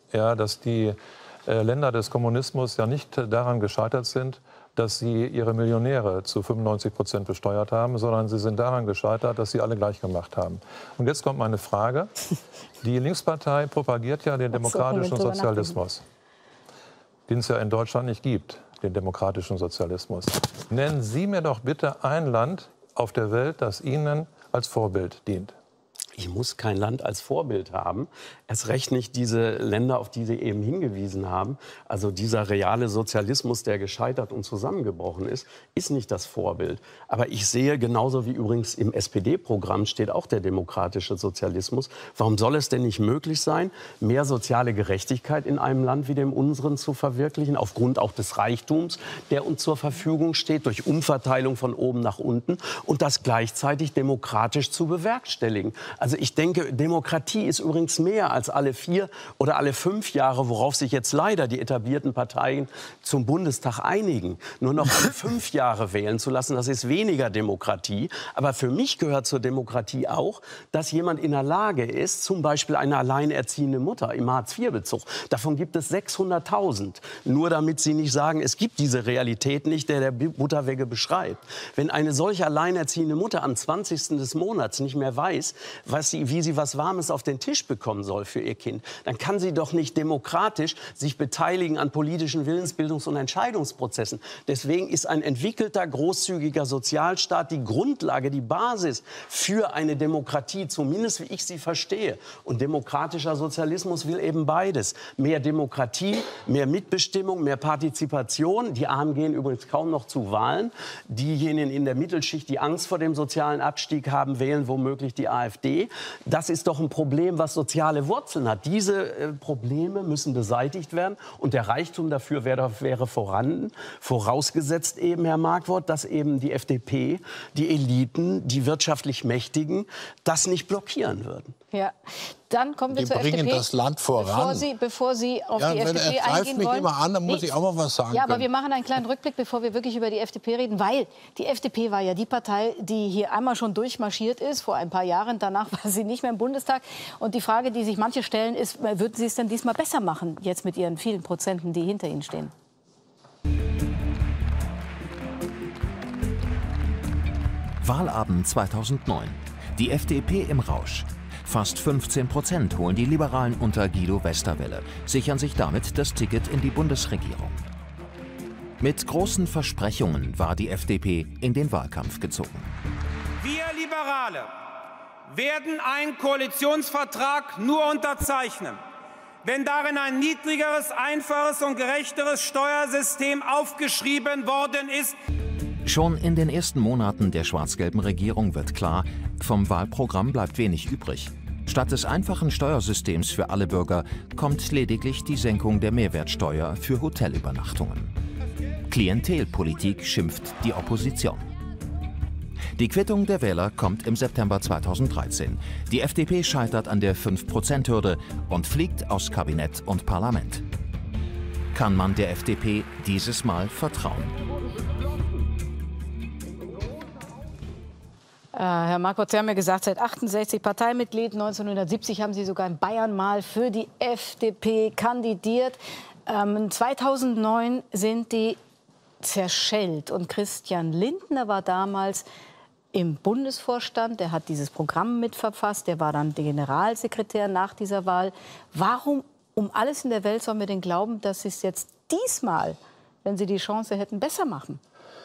die Länder des Kommunismus ja nicht daran gescheitert sind, dass sie ihre Millionäre zu 95% besteuert haben, sondern sie sind daran gescheitert, dass sie alle gleich gemacht haben. Und jetzt kommt meine Frage. Die Linkspartei propagiert ja den demokratischen Sozialismus, den es ja in Deutschland nicht gibt, den demokratischen Sozialismus. Nennen Sie mir doch bitte ein Land auf der Welt, das Ihnen als Vorbild dient. Ich muss kein Land als Vorbild haben. Erst recht nicht diese Länder, auf die Sie eben hingewiesen haben. Also dieser reale Sozialismus, der gescheitert und zusammengebrochen ist nicht das Vorbild. Aber ich sehe, genauso wie übrigens im SPD-Programm steht auch der demokratische Sozialismus. Warum soll es denn nicht möglich sein, mehr soziale Gerechtigkeit in einem Land wie dem unseren zu verwirklichen, aufgrund auch des Reichtums, der uns zur Verfügung steht, durch Umverteilung von oben nach unten und das gleichzeitig demokratisch zu bewerkstelligen? Also ich denke, Demokratie ist übrigens mehr als alle 4 oder alle 5 Jahre, worauf sich jetzt leider die etablierten Parteien zum Bundestag einigen. Nur noch alle 5 Jahre wählen zu lassen, das ist weniger Demokratie. Aber für mich gehört zur Demokratie auch, dass jemand in der Lage ist, zum Beispiel eine alleinerziehende Mutter im Hartz-IV-Bezug, davon gibt es 600.000. Nur damit Sie nicht sagen, es gibt diese Realität nicht, der Butterwegge beschreibt. Wenn eine solche alleinerziehende Mutter am 20. des Monats nicht mehr weiß, wie sie was Warmes auf den Tisch bekommen soll für ihr Kind, dann kann sie doch nicht demokratisch sich beteiligen an politischen Willensbildungs- und Entscheidungsprozessen. Deswegen ist ein entwickelter, großzügiger Sozialstaat die Grundlage, die Basis für eine Demokratie, zumindest wie ich sie verstehe. Und demokratischer Sozialismus will eben beides. Mehr Demokratie, mehr Mitbestimmung, mehr Partizipation. Die Armen gehen übrigens kaum noch zu Wahlen. Diejenigen in der Mittelschicht, die Angst vor dem sozialen Abstieg haben, wählen womöglich die AfD. Das ist doch ein Problem, was soziale Wurzeln hat. Diese Probleme müssen beseitigt werden. Und der Reichtum dafür wäre vorhanden. Vorausgesetzt eben, Herr Markwort, dass eben die FDP, die Eliten, die wirtschaftlich Mächtigen das nicht blockieren würden. Ja. Dann kommen wir zur FDP. Die bringen das Land voran. Bevor Sie auf die FDP eingehen wollen. Er greift mich immer an, dann muss ich auch mal was sagen. Ja, aber wir machen einen kleinen Rückblick, bevor wir wirklich über die FDP reden. Weil die FDP war ja die Partei, die hier einmal schon durchmarschiert ist, vor ein paar Jahren. Danach war sie nicht mehr im Bundestag. Und die Frage, die sich manche stellen, ist, würden Sie es denn diesmal besser machen, jetzt mit Ihren vielen Prozenten, die hinter Ihnen stehen? Wahlabend 2009. Die FDP im Rausch. Fast 15% holen die Liberalen unter Guido Westerwelle, sichern sich damit das Ticket in die Bundesregierung. Mit großen Versprechungen war die FDP in den Wahlkampf gezogen. Wir Liberale werden einen Koalitionsvertrag nur unterzeichnen, wenn darin ein niedrigeres, einfaches und gerechteres Steuersystem aufgeschrieben worden ist. Schon in den ersten Monaten der schwarz-gelben Regierung wird klar, vom Wahlprogramm bleibt wenig übrig. Statt des einfachen Steuersystems für alle Bürger kommt lediglich die Senkung der Mehrwertsteuer für Hotelübernachtungen. Klientelpolitik schimpft die Opposition. Die Quittung der Wähler kommt im September 2013. Die FDP scheitert an der 5%-Hürde und fliegt aus Kabinett und Parlament. Kann man der FDP dieses Mal vertrauen? Herr Marquardt, Sie haben ja gesagt, seit 68 Parteimitglied, 1970 haben Sie sogar in Bayern mal für die FDP kandidiert. 2009 sind die zerschellt und Christian Lindner war damals im Bundesvorstand, der hat dieses Programm mitverfasst, der war dann Generalsekretär nach dieser Wahl. Warum um alles in der Welt sollen wir denn glauben, dass Sie es jetzt diesmal, wenn Sie die Chance hätten, besser machen?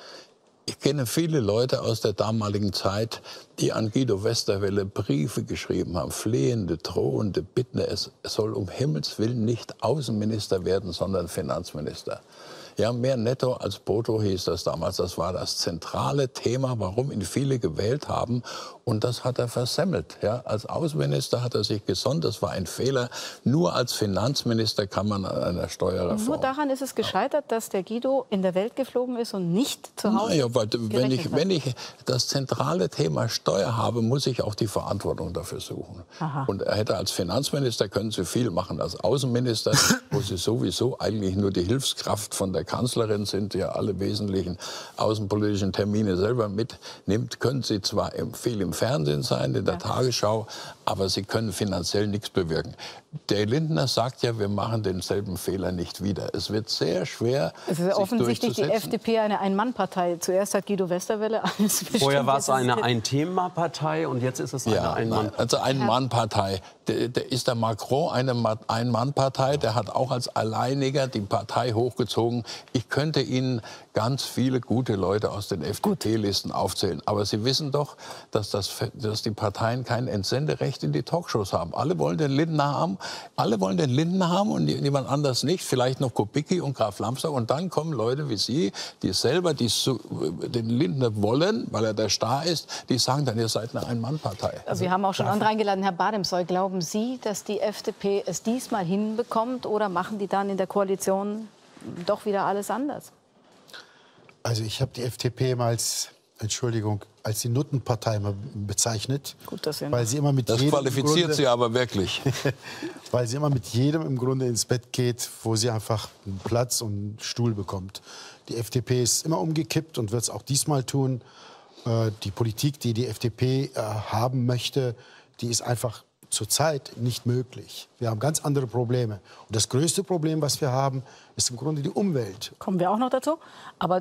Ich kenne viele Leute aus der damaligen Zeit, die an Guido Westerwelle Briefe geschrieben haben, flehende, drohende Bitten, er soll um Himmels Willen nicht Außenminister werden, sondern Finanzminister. Ja, mehr Netto als Brutto hieß das damals. Das war das zentrale Thema, warum ihn viele gewählt haben. Und das hat er versemmelt. Ja, als Außenminister hat er sich gesonnt. Das war ein Fehler. Nur als Finanzminister kann man an einer Steuerreform. Und nur daran ist es gescheitert, dass der Guido in der Welt geflogen ist und nicht zu Hause. Naja, weil wenn ich das zentrale Thema Steuer habe, muss ich auch die Verantwortung dafür suchen. Aha. Und er hätte als Finanzminister können Sie viel machen. Als Außenminister, wo Sie sowieso eigentlich nur die Hilfskraft von der Kanzlerin sind, ja alle wesentlichen außenpolitischen Termine selber mitnimmt, können Sie zwar viel im Fernsehen sein, in der Tagesschau, aber Sie können finanziell nichts bewirken. Der Lindner sagt ja, wir machen denselben Fehler nicht wieder. Es wird sehr schwer, es ist offensichtlich die FDP eine Ein-Mann-Partei. Zuerst hat Guido Westerwelle alles bestimmt. Vorher war es eine Ein-Thema-Partei und jetzt ist es eine Ein-Mann-Partei. Also Ein-Mann-Partei. Ist der Macron eine Ein-Mann-Partei? Der hat auch als Alleiniger die Partei hochgezogen. Ich könnte Ihnen ganz viele gute Leute aus den FDP-Listen aufzählen. Aber Sie wissen doch, dass die Parteien kein Entsenderecht in die Talkshows haben. Alle wollen den Lindner haben. Alle wollen den Lindner haben und jemand anders nicht. Vielleicht noch Kubicki und Graf Lambsdorff. Und dann kommen Leute wie Sie, die selber den Lindner wollen, weil er der Star ist. Die sagen dann, ihr seid eine Ein-Mann-Partei. Also wir haben auch schon andere eingeladen. Herr Bademsoy, glauben Sie, dass die FDP es diesmal hinbekommt? Oder machen die dann in der Koalition doch wieder alles anders? Also ich habe die FDP mal als die Nuttenpartei bezeichnet. Gut, dass weil sie immer mit das jedem qualifiziert sie aber wirklich. Weil sie immer mit jedem im Grunde ins Bett geht, wo sie einfach einen Platz und einen Stuhl bekommt. Die FDP ist immer umgekippt und wird es auch diesmal tun. Die Politik, die die FDP haben möchte, die ist einfach zurzeit nicht möglich. Wir haben ganz andere Probleme. Und das größte Problem, was wir haben, ist im Grunde die Umwelt. Kommen wir auch noch dazu. Aber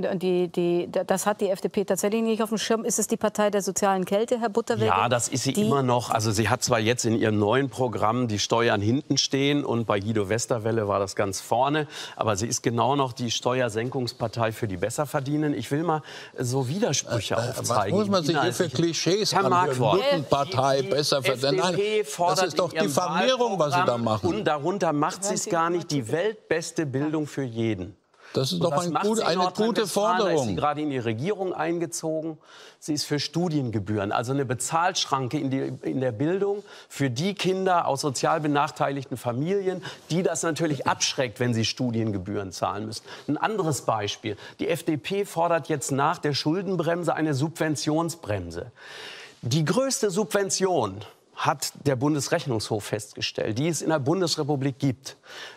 das hat die FDP tatsächlich nicht auf dem Schirm. Ist es die Partei der sozialen Kälte, Herr Butterwege? Ja, das ist sie immer noch. Also sie hat zwar jetzt in ihrem neuen Programm die Steuern hinten stehen und bei Guido Westerwelle war das ganz vorne. Aber sie ist genau noch die Steuersenkungspartei für die Besserverdienenden. Ich will mal so Widersprüche aufzeigen. Was muss man sich hier für Klischees anhören? Nuttenpartei, Besserverdienende. Das ist doch Diffamierung, was Sie da machen. Und darunter macht sie es gar nicht, die weltbeste Bildung für jeden. Das ist doch eine gute Forderung. Da ist sie gerade in die Regierung eingezogen. Sie ist für Studiengebühren, also eine Bezahlschranke in der Bildung für die Kinder aus sozial benachteiligten Familien, die das natürlich abschreckt, wenn sie Studiengebühren zahlen müssen. Ein anderes Beispiel. Die FDP fordert jetzt nach der Schuldenbremse eine Subventionsbremse. Die größte Subvention hat der Bundesrechnungshof festgestellt, die es in der Bundesrepublik gibt.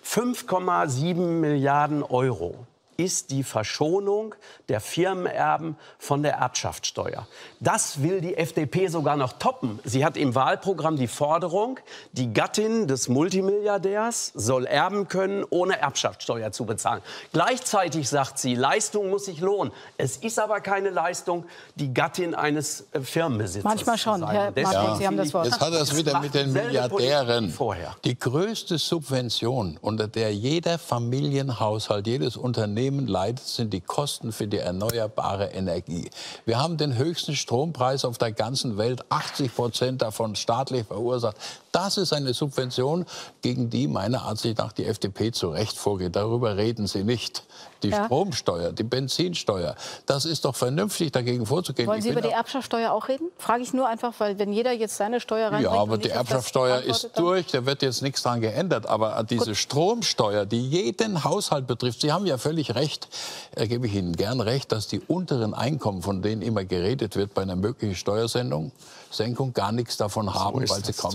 5,7 Milliarden Euro ist die Verschonung der Firmenerben von der Erbschaftssteuer. Das will die FDP sogar noch toppen. Sie hat im Wahlprogramm die Forderung, die Gattin des Multimilliardärs soll erben können, ohne Erbschaftssteuer zu bezahlen. Gleichzeitig sagt sie, Leistung muss sich lohnen. Es ist aber keine Leistung, die Gattin eines Firmenbesitzers manchmal schon, zu sein. Herr Marquardt, Sie haben das Wort. Jetzt hat er es wieder mit den Milliardären. Die größte Subvention, unter der jeder Familienhaushalt, jedes Unternehmen leidet, sind die Kosten für die erneuerbare Energie. Wir haben den höchsten Strompreis auf der ganzen Welt, 80% davon staatlich verursacht. Das ist eine Subvention, gegen die meiner Ansicht nach die FDP zu Recht vorgeht. Darüber reden Sie nicht. Die Stromsteuer, die Benzinsteuer, das ist doch vernünftig, dagegen vorzugehen. Wollen Sie über die Erbschaftssteuer auch reden? Frage ich nur einfach, weil wenn jeder jetzt seine Steuer reinbringt... Ja, aber die Erbschaftssteuer ist durch, da wird jetzt nichts dran geändert. Aber diese Stromsteuer, die jeden Haushalt betrifft, Sie haben ja völlig recht, gebe ich Ihnen gern recht, dass die unteren Einkommen, von denen immer geredet wird bei einer möglichen Steuersenkung, gar nichts davon haben, weil sie kaum zum Beispiel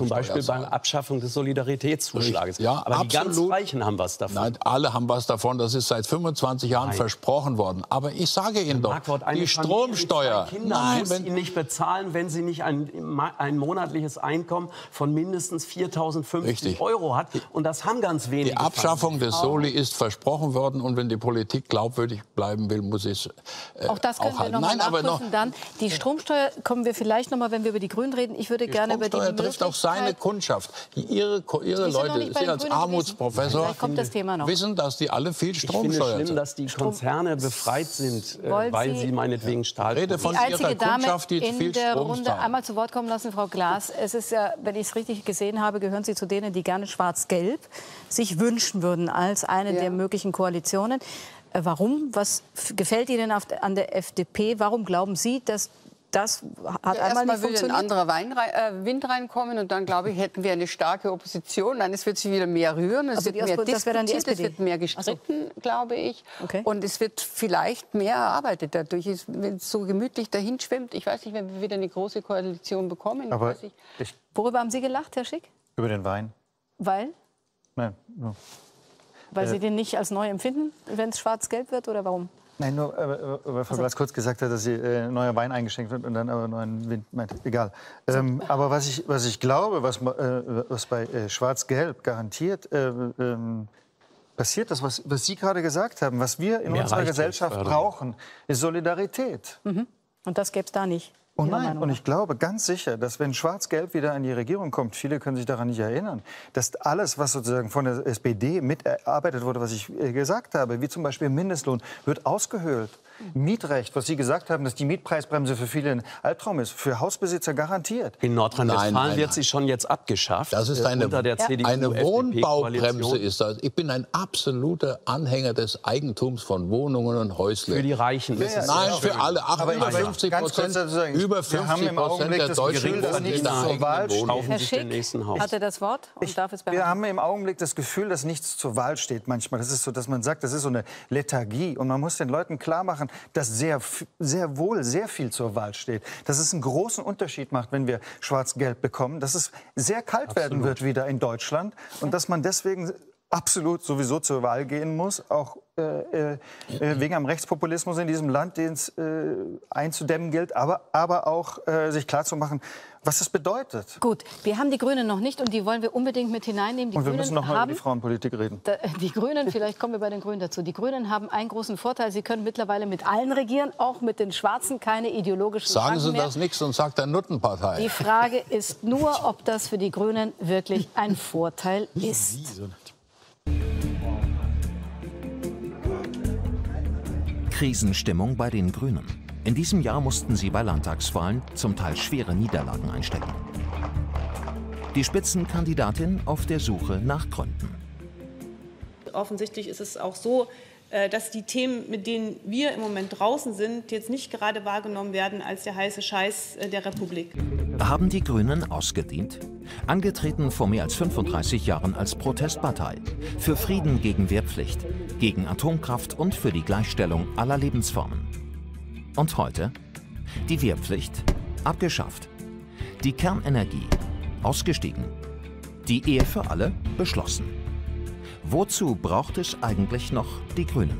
sozusagen Abschaffung des Solidaritätszuschlages. Ja, aber absolut. die ganz Reichen haben was davon. Nein, alle haben was davon. Das ist seit 25 Jahren versprochen worden. Aber ich sage Ihnen doch, die Stromsteuer... Nein, muss ihn nicht bezahlen, wenn sie nicht ein monatliches Einkommen von mindestens 4.050 € hat. Und das haben ganz wenige. Die Abschaffung des Soli ist versprochen worden. Und wenn die Politik glaubwürdig bleiben will, muss es auch das können wir noch mal nachprüfen dann. Die Stromsteuer kommen wir vielleicht noch mal, wenn wir über die Grünen reden. Ich würde gerne über die Stromsteuer trifft auch seine Kundschaft. Ihre Leute, Sie als Armutsprofessor wissen, dass die alle viel Stromsteuer Ich finde es schlimm, dass die Konzerne befreit sind, weil sie meinetwegen Stahl... Rede von ihrer Kundschaft, die viel in der Strom Runde zahlen. einmal zu Wort kommen lassen, Frau Glas. Es ist ja, wenn ich es richtig gesehen habe, gehören Sie zu denen, die gerne Schwarz-Gelb sich wünschen würden als eine der möglichen Koalitionen. Warum? Was gefällt Ihnen an der FDP? Warum glauben Sie, dass das hat einmal nicht funktioniert? Will ein anderer Wind reinkommen und dann, glaube ich, hätten wir eine starke Opposition. Dann es wird sich wieder mehr rühren, es wird mehr diskutiert, es wird mehr gestritten, glaube ich. Okay. Und es wird vielleicht mehr erarbeitet dadurch. Wenn es so gemütlich dahin schwimmt, ich weiß nicht, wenn wir wieder eine große Koalition bekommen. Aber worüber haben Sie gelacht, Herr Schick? Über den Wein. Weil? Nein, nur. Weil Sie den nicht als neu empfinden, wenn es schwarz-gelb wird, oder warum? Nein, nur weil Frau Glas kurz gesagt hat, dass sie neuer Wein eingeschenkt wird und dann aber neuen Wind meint. Egal. Aber was ich glaube, was bei Schwarz-Gelb garantiert passiert, das, was Sie gerade gesagt haben, was wir in unserer Gesellschaft brauchen, ist Solidarität. Mhm. Und das gäbe es da nicht. Oh nein, und ich glaube ganz sicher, dass wenn Schwarz-Gelb wieder an die Regierung kommt, viele können sich daran nicht erinnern, dass alles, was sozusagen von der SPD miterarbeitet wurde, was ich gesagt habe, wie zum Beispiel Mindestlohn, wird ausgehöhlt. Mietrecht, was Sie gesagt haben, dass die Mietpreisbremse für viele ein Albtraum ist, für Hausbesitzer garantiert. In Nordrhein-Westfalen wird sie schon jetzt abgeschafft. Das ist eine Wohnbaubremse. Ist das. Ich bin ein absoluter Anhänger des Eigentums von Wohnungen und Häusle. Für die Reichen. Nein, für alle. Aber über 50%. Über 50% der Deutschen wohnen nicht zur Wahl steht. Herr Schick hatte das Wort und darf es behalten. Wir haben im Augenblick das Gefühl, dass nichts zur Wahl steht manchmal. Das ist so, dass man sagt, das ist so eine Lethargie. Und man muss den Leuten klar machen, dass sehr wohl sehr viel zur Wahl steht. Dass es einen großen Unterschied macht, wenn wir Schwarz-Gelb bekommen. Dass es sehr kalt werden wird wieder in Deutschland. Und dass man deswegen absolut sowieso zur Wahl gehen muss, auch wegen am Rechtspopulismus in diesem Land, den es einzudämmen gilt, aber auch sich klarzumachen, was es bedeutet. Gut, wir haben die Grünen noch nicht und die wollen wir unbedingt mit hineinnehmen. Und wir müssen noch mal über die Frauenpolitik reden. Die Grünen, vielleicht kommen wir bei den Grünen dazu. Die Grünen haben einen großen Vorteil, sie können mittlerweile mit allen regieren, auch mit den Schwarzen, keine ideologischen Sagen Sie mehr. das nicht, sonst sagt der Nuttenpartei. Die Frage ist nur, ob das für die Grünen wirklich ein Vorteil ist. Krisenstimmung bei den Grünen. In diesem Jahr mussten sie bei Landtagswahlen zum Teil schwere Niederlagen einstecken. Die Spitzenkandidatin auf der Suche nach Gründen. Offensichtlich ist es auch so, dass die Themen, mit denen wir im Moment draußen sind, jetzt nicht gerade wahrgenommen werden als der heiße Scheiß der Republik. Haben die Grünen ausgedient? Angetreten vor mehr als 35 Jahren als Protestpartei. Für Frieden gegen Wehrpflicht, gegen Atomkraft und für die Gleichstellung aller Lebensformen. Und heute? Die Wehrpflicht abgeschafft. Die Kernenergie ausgestiegen. Die Ehe für alle beschlossen. Wozu braucht es eigentlich noch die Grünen?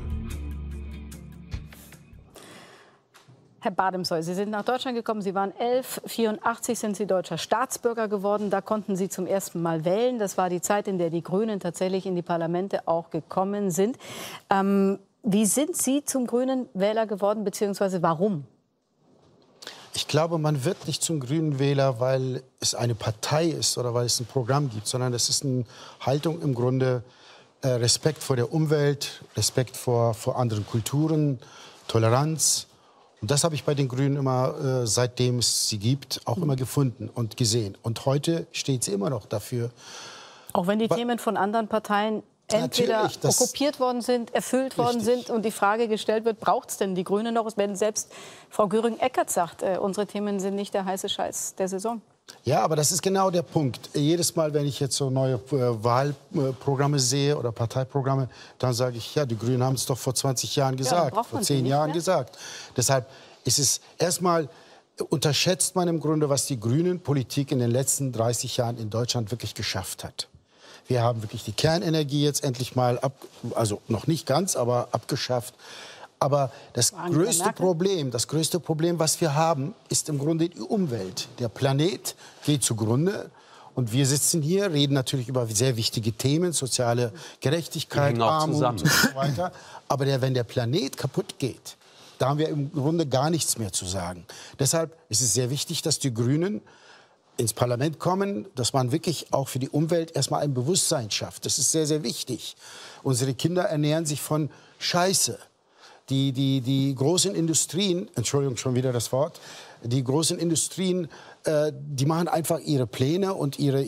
Herr Bademsoy, Sie sind nach Deutschland gekommen, Sie waren 11, 1984 sind Sie deutscher Staatsbürger geworden. Da konnten Sie zum ersten Mal wählen. Das war die Zeit, in der die Grünen tatsächlich in die Parlamente auch gekommen sind. Wie sind Sie zum grünen Wähler geworden, beziehungsweise warum? Ich glaube, man wird nicht zum grünen Wähler, weil es eine Partei ist oder weil es ein Programm gibt, sondern es ist eine Haltung im Grunde, Respekt vor der Umwelt, Respekt vor anderen Kulturen, Toleranz. Und das habe ich bei den Grünen immer, seitdem es sie gibt, auch immer gefunden und gesehen. Und heute steht sie immer noch dafür. Auch wenn die Themen von anderen Parteien entweder okkupiert worden sind, erfüllt worden sind und die Frage gestellt wird, braucht es denn die Grünen noch? Wenn selbst Frau Göring-Eckardt sagt, unsere Themen sind nicht der heiße Scheiß der Saison. Ja, aber das ist genau der Punkt. Jedes Mal, wenn ich jetzt so neue Wahlprogramme sehe oder Parteiprogramme, dann sage ich, ja, die Grünen haben es doch vor 20 Jahren gesagt, vor 10 Jahren gesagt. Deshalb ist es erstmal unterschätzt man im Grunde, was die Grünen-Politik in den letzten 30 Jahren in Deutschland wirklich geschafft hat. Wir haben wirklich die Kernenergie jetzt endlich mal, also noch nicht ganz, aber abgeschafft. Aber das größte Problem, was wir haben, ist im Grunde die Umwelt. Der Planet geht zugrunde. Und wir sitzen hier, reden natürlich über sehr wichtige Themen, soziale Gerechtigkeit, Armut und so weiter. Aber wenn der Planet kaputt geht, da haben wir im Grunde gar nichts mehr zu sagen. Deshalb ist es sehr wichtig, dass die Grünen ins Parlament kommen, dass man wirklich auch für die Umwelt erstmal ein Bewusstsein schafft. Das ist sehr, sehr wichtig. Unsere Kinder ernähren sich von Scheiße. Die großen Industrien, Entschuldigung, schon wieder das Wort, die großen Industrien, die machen einfach ihre Pläne und ihre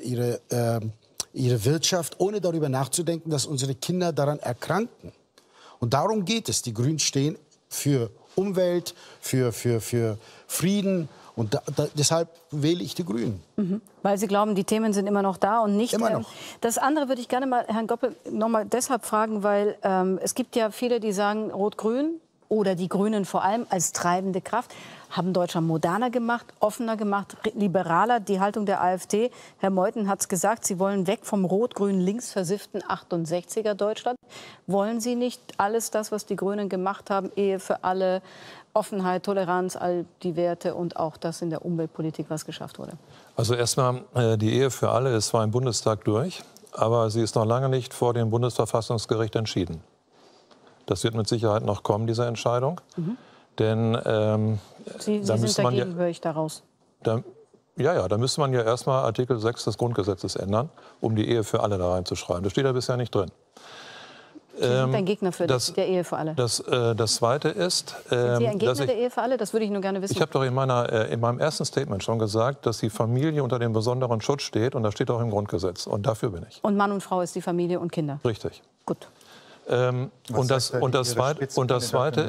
Wirtschaft, ohne darüber nachzudenken, dass unsere Kinder daran erkranken. Und darum geht es. Die Grünen stehen für Umwelt, für Frieden. Und deshalb wähle ich die Grünen. Weil Sie glauben, die Themen sind immer noch da und nicht... Immer noch. Das andere würde ich gerne mal Herrn Goppel noch mal deshalb fragen, weil es gibt ja viele, die sagen, Rot-Grün oder die Grünen vor allem als treibende Kraft haben Deutschland moderner gemacht, offener gemacht, liberaler. Die Haltung der AfD, Herr Meuthen hat es gesagt, Sie wollen weg vom rot-grün links versifften 68er Deutschland. Wollen Sie nicht alles das, was die Grünen gemacht haben, Ehe für alle, Offenheit, Toleranz, all die Werte und auch das in der Umweltpolitik, was geschafft wurde? Also erstmal, die Ehe für alle ist zwar im Bundestag durch, aber sie ist noch lange nicht vor dem Bundesverfassungsgericht entschieden. Das wird mit Sicherheit noch kommen, diese Entscheidung. Denn Sie da sind dagegen, höre ich daraus. Da müsste man ja erstmal Artikel 6 des Grundgesetzes ändern, um die Ehe für alle da reinzuschreiben. Das steht ja bisher nicht drin. Sie sind ein Gegner der Ehe für alle. Das Zweite ist... Sind Sie ein Gegner der Ehe für alle? Das würde ich nur gerne wissen. Ich habe doch in meinem ersten Statement schon gesagt, dass die Familie unter dem besonderen Schutz steht. Und das steht auch im Grundgesetz. Und dafür bin ich. Und Mann und Frau ist die Familie und Kinder? Richtig. Gut. Und das Zweite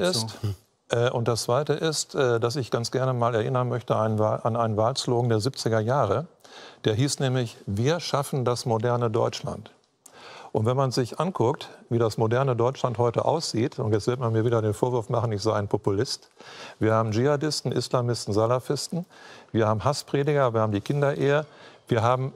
ist, dass ich ganz gerne mal erinnern möchte an einen Wahlslogan der 70er Jahre. Der hieß nämlich, wir schaffen das moderne Deutschland. Und wenn man sich anguckt, wie das moderne Deutschland heute aussieht, und jetzt wird man mir wieder den Vorwurf machen, ich sei ein Populist. Wir haben Dschihadisten, Islamisten, Salafisten, wir haben Hassprediger, wir haben die Kinderehe, wir haben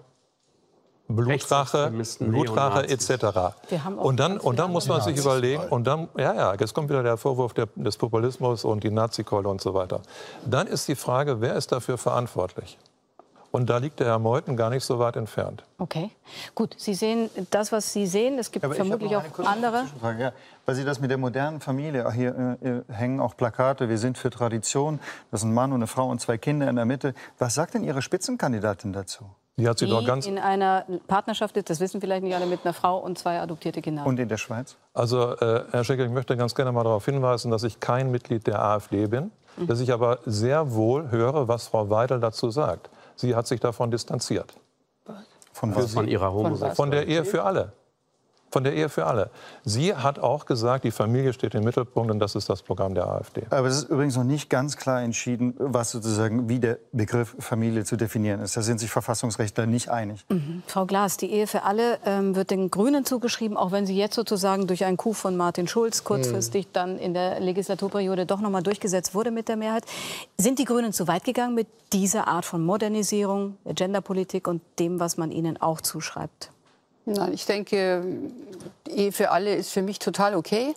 Blutrache etc. Und dann muss man sich überlegen, und dann, jetzt kommt wieder der Vorwurf des Populismus und die Nazi-Keule und so weiter. Dann ist die Frage, wer ist dafür verantwortlich? Und da liegt der Herr Meuthen gar nicht so weit entfernt. Okay, gut. Sie sehen das, was Sie sehen. Es gibt vermutlich auch andere. Ja, weil Sie das mit der modernen Familie, hier hängen auch Plakate, wir sind für Tradition, das ist ein Mann und eine Frau und 2 Kinder in der Mitte. Was sagt denn Ihre Spitzenkandidatin dazu? Die hat sie doch ganz in einer Partnerschaft ist, das wissen vielleicht nicht alle, mit einer Frau und 2 adoptierte Kinder. Und in der Schweiz? Also, Herr Schickel, ich möchte ganz gerne mal darauf hinweisen, dass ich kein Mitglied der AfD bin, dass ich aber sehr wohl höre, was Frau Weidel dazu sagt. Sie hat sich davon distanziert. Von ihrer Homosexualität? Von der Ehe für alle. Von der Ehe für alle. Sie hat auch gesagt, die Familie steht im Mittelpunkt und das ist das Programm der AfD. Aber es ist übrigens noch nicht ganz klar entschieden, was sozusagen wie der Begriff Familie zu definieren ist. Da sind sich Verfassungsrechtler nicht einig. Frau Glas, die Ehe für alle wird den Grünen zugeschrieben, auch wenn sie jetzt sozusagen durch einen Coup von Martin Schulz kurzfristig dann in der Legislaturperiode doch noch mal durchgesetzt wurde mit der Mehrheit. Sind die Grünen zu weit gegangen mit dieser Art von Modernisierung, der Genderpolitik und dem, was man ihnen auch zuschreibt? Nein, ich denke, Ehe für alle ist für mich total okay,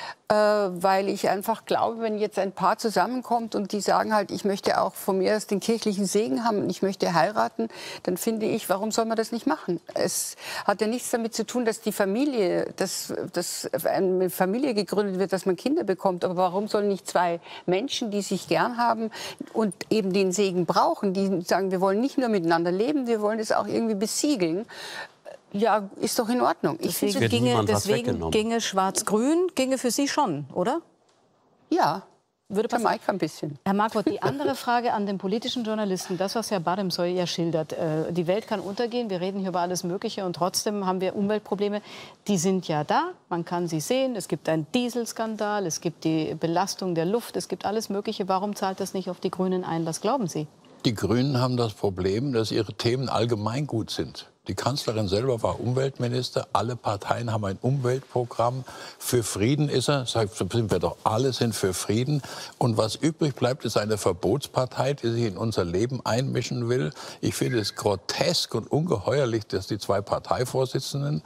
weil ich einfach glaube, wenn jetzt ein Paar zusammenkommt und die sagen halt, ich möchte auch von mir aus den kirchlichen Segen haben und ich möchte heiraten, dann finde ich, warum soll man das nicht machen? Es hat ja nichts damit zu tun, dass die Familie, dass eine Familie gegründet wird, dass man Kinder bekommt. Aber warum sollen nicht 2 Menschen, die sich gern haben und eben den Segen brauchen, die sagen, wir wollen nicht nur miteinander leben, wir wollen es auch irgendwie besiegeln. Ja, ist doch in Ordnung. Deswegen ginge Schwarz-Grün ginge für Sie schon, oder? Ja, würde passen. Jamaika ein bisschen. Herr Marquardt, die andere Frage an den politischen Journalisten, das, was Herr Bademsoy ja schildert. Die Welt kann untergehen, wir reden hier über alles Mögliche und trotzdem haben wir Umweltprobleme. Die sind ja da, man kann sie sehen. Es gibt einen Dieselskandal, es gibt die Belastung der Luft, es gibt alles Mögliche. Warum zahlt das nicht auf die Grünen ein? Was glauben Sie? Die Grünen haben das Problem, dass ihre Themen allgemeingut sind. Die Kanzlerin selber war Umweltminister. Alle Parteien haben ein Umweltprogramm. Für Frieden ist er. Sagt, sind wir doch alle sind für Frieden. Und was übrig bleibt, ist eine Verbotspartei, die sich in unser Leben einmischen will. Ich finde es grotesk und ungeheuerlich, dass die zwei Parteivorsitzenden,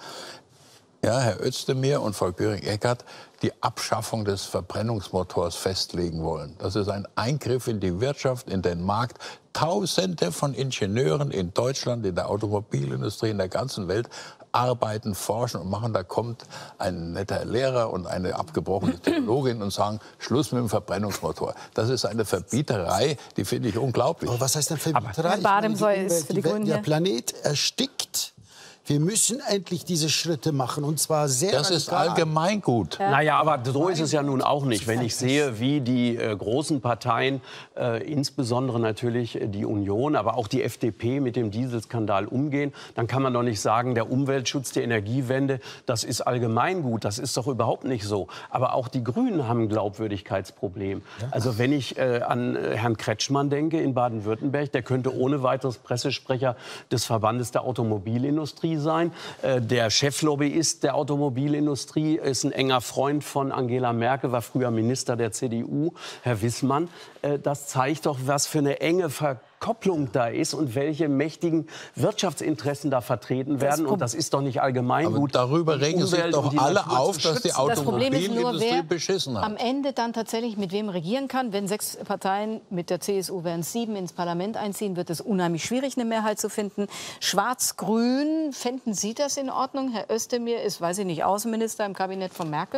ja, Herr Özdemir und Frau Göring-Eckardt, die Abschaffung des Verbrennungsmotors festlegen wollen. Das ist ein Eingriff in die Wirtschaft, in den Markt. Tausende von Ingenieuren in Deutschland, in der Automobilindustrie, in der ganzen Welt arbeiten, forschen und machen. Da kommt ein netter Lehrer und eine abgebrochene Theologin und sagen, Schluss mit dem Verbrennungsmotor. Das ist eine Verbieterei, die finde ich unglaublich. Aber was heißt denn Verbieterei? Herr Badensoy ist für die Grünen Der hier. Planet erstickt. Wir müssen endlich diese Schritte machen, und zwar sehr Das ist radikal. Allgemeingut. Ja. Naja, aber so ist es ja nun auch nicht. Wenn ich sehe, wie die großen Parteien, insbesondere natürlich die Union, aber auch die FDP mit dem Dieselskandal umgehen, dann kann man doch nicht sagen, der Umweltschutz, die Energiewende, das ist Allgemeingut. Das ist doch überhaupt nicht so. Aber auch die Grünen haben ein Glaubwürdigkeitsproblem. Ja. Also wenn ich an Herrn Kretschmann denke in Baden-Württemberg, der könnte ohne weiteres Pressesprecher des Verbandes der Automobilindustrie sein. Der Cheflobbyist der Automobilindustrie ist ein enger Freund von Angela Merkel, war früher Minister der CDU, Herr Wissmann. Das zeigt doch, was für eine enge Verkopplung da ist und welche mächtigen Wirtschaftsinteressen da vertreten werden. Und das ist doch nicht Allgemeingut. Aber darüber regen sich doch alle auf, dass die Automobilindustrie beschissen hat. Am Ende dann tatsächlich mit wem regieren kann. Wenn 6 Parteien, mit der CSU wären es 7, ins Parlament einziehen, wird es unheimlich schwierig, eine Mehrheit zu finden. Schwarz-Grün, fänden Sie das in Ordnung? Herr Özdemir ist, weiß ich nicht, Außenminister im Kabinett von Merkel.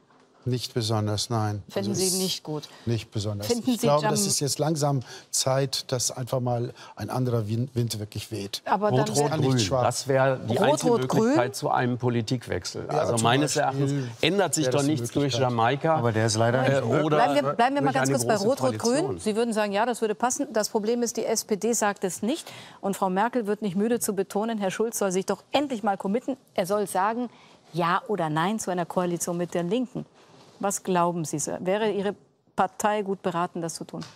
Nicht besonders, nein. Finden Sie nicht gut? Nicht besonders. Finden ich glaube, das ist jetzt langsam Zeit, dass einfach mal ein anderer Wind wirklich weht. Aber dann Rot-Rot-Grün, das wäre die einzige Möglichkeit zu einem Politikwechsel. Ja, also meines Erachtens ändert sich doch nichts durch Jamaika. Aber der ist leider nicht möglich. Bleiben wir mal ganz kurz bei Rot-Rot-Grün. Sie würden sagen, ja, das würde passen. Das Problem ist, die SPD sagt es nicht. Und Frau Merkel wird nicht müde zu betonen, Herr Schulz soll sich doch endlich mal committen. Er soll sagen, ja oder nein zu einer Koalition mit der Linken. Was glauben Sie? Wäre Ihre Partei gut beraten, das zu tun?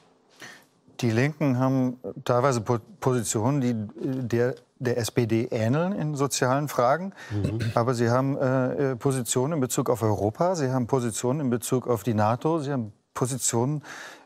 Die Linken haben teilweise Positionen, die der SPD ähneln in sozialen Fragen. Aber sie haben Positionen in Bezug auf Europa, sie haben Positionen in Bezug auf die NATO, sie haben Positionen,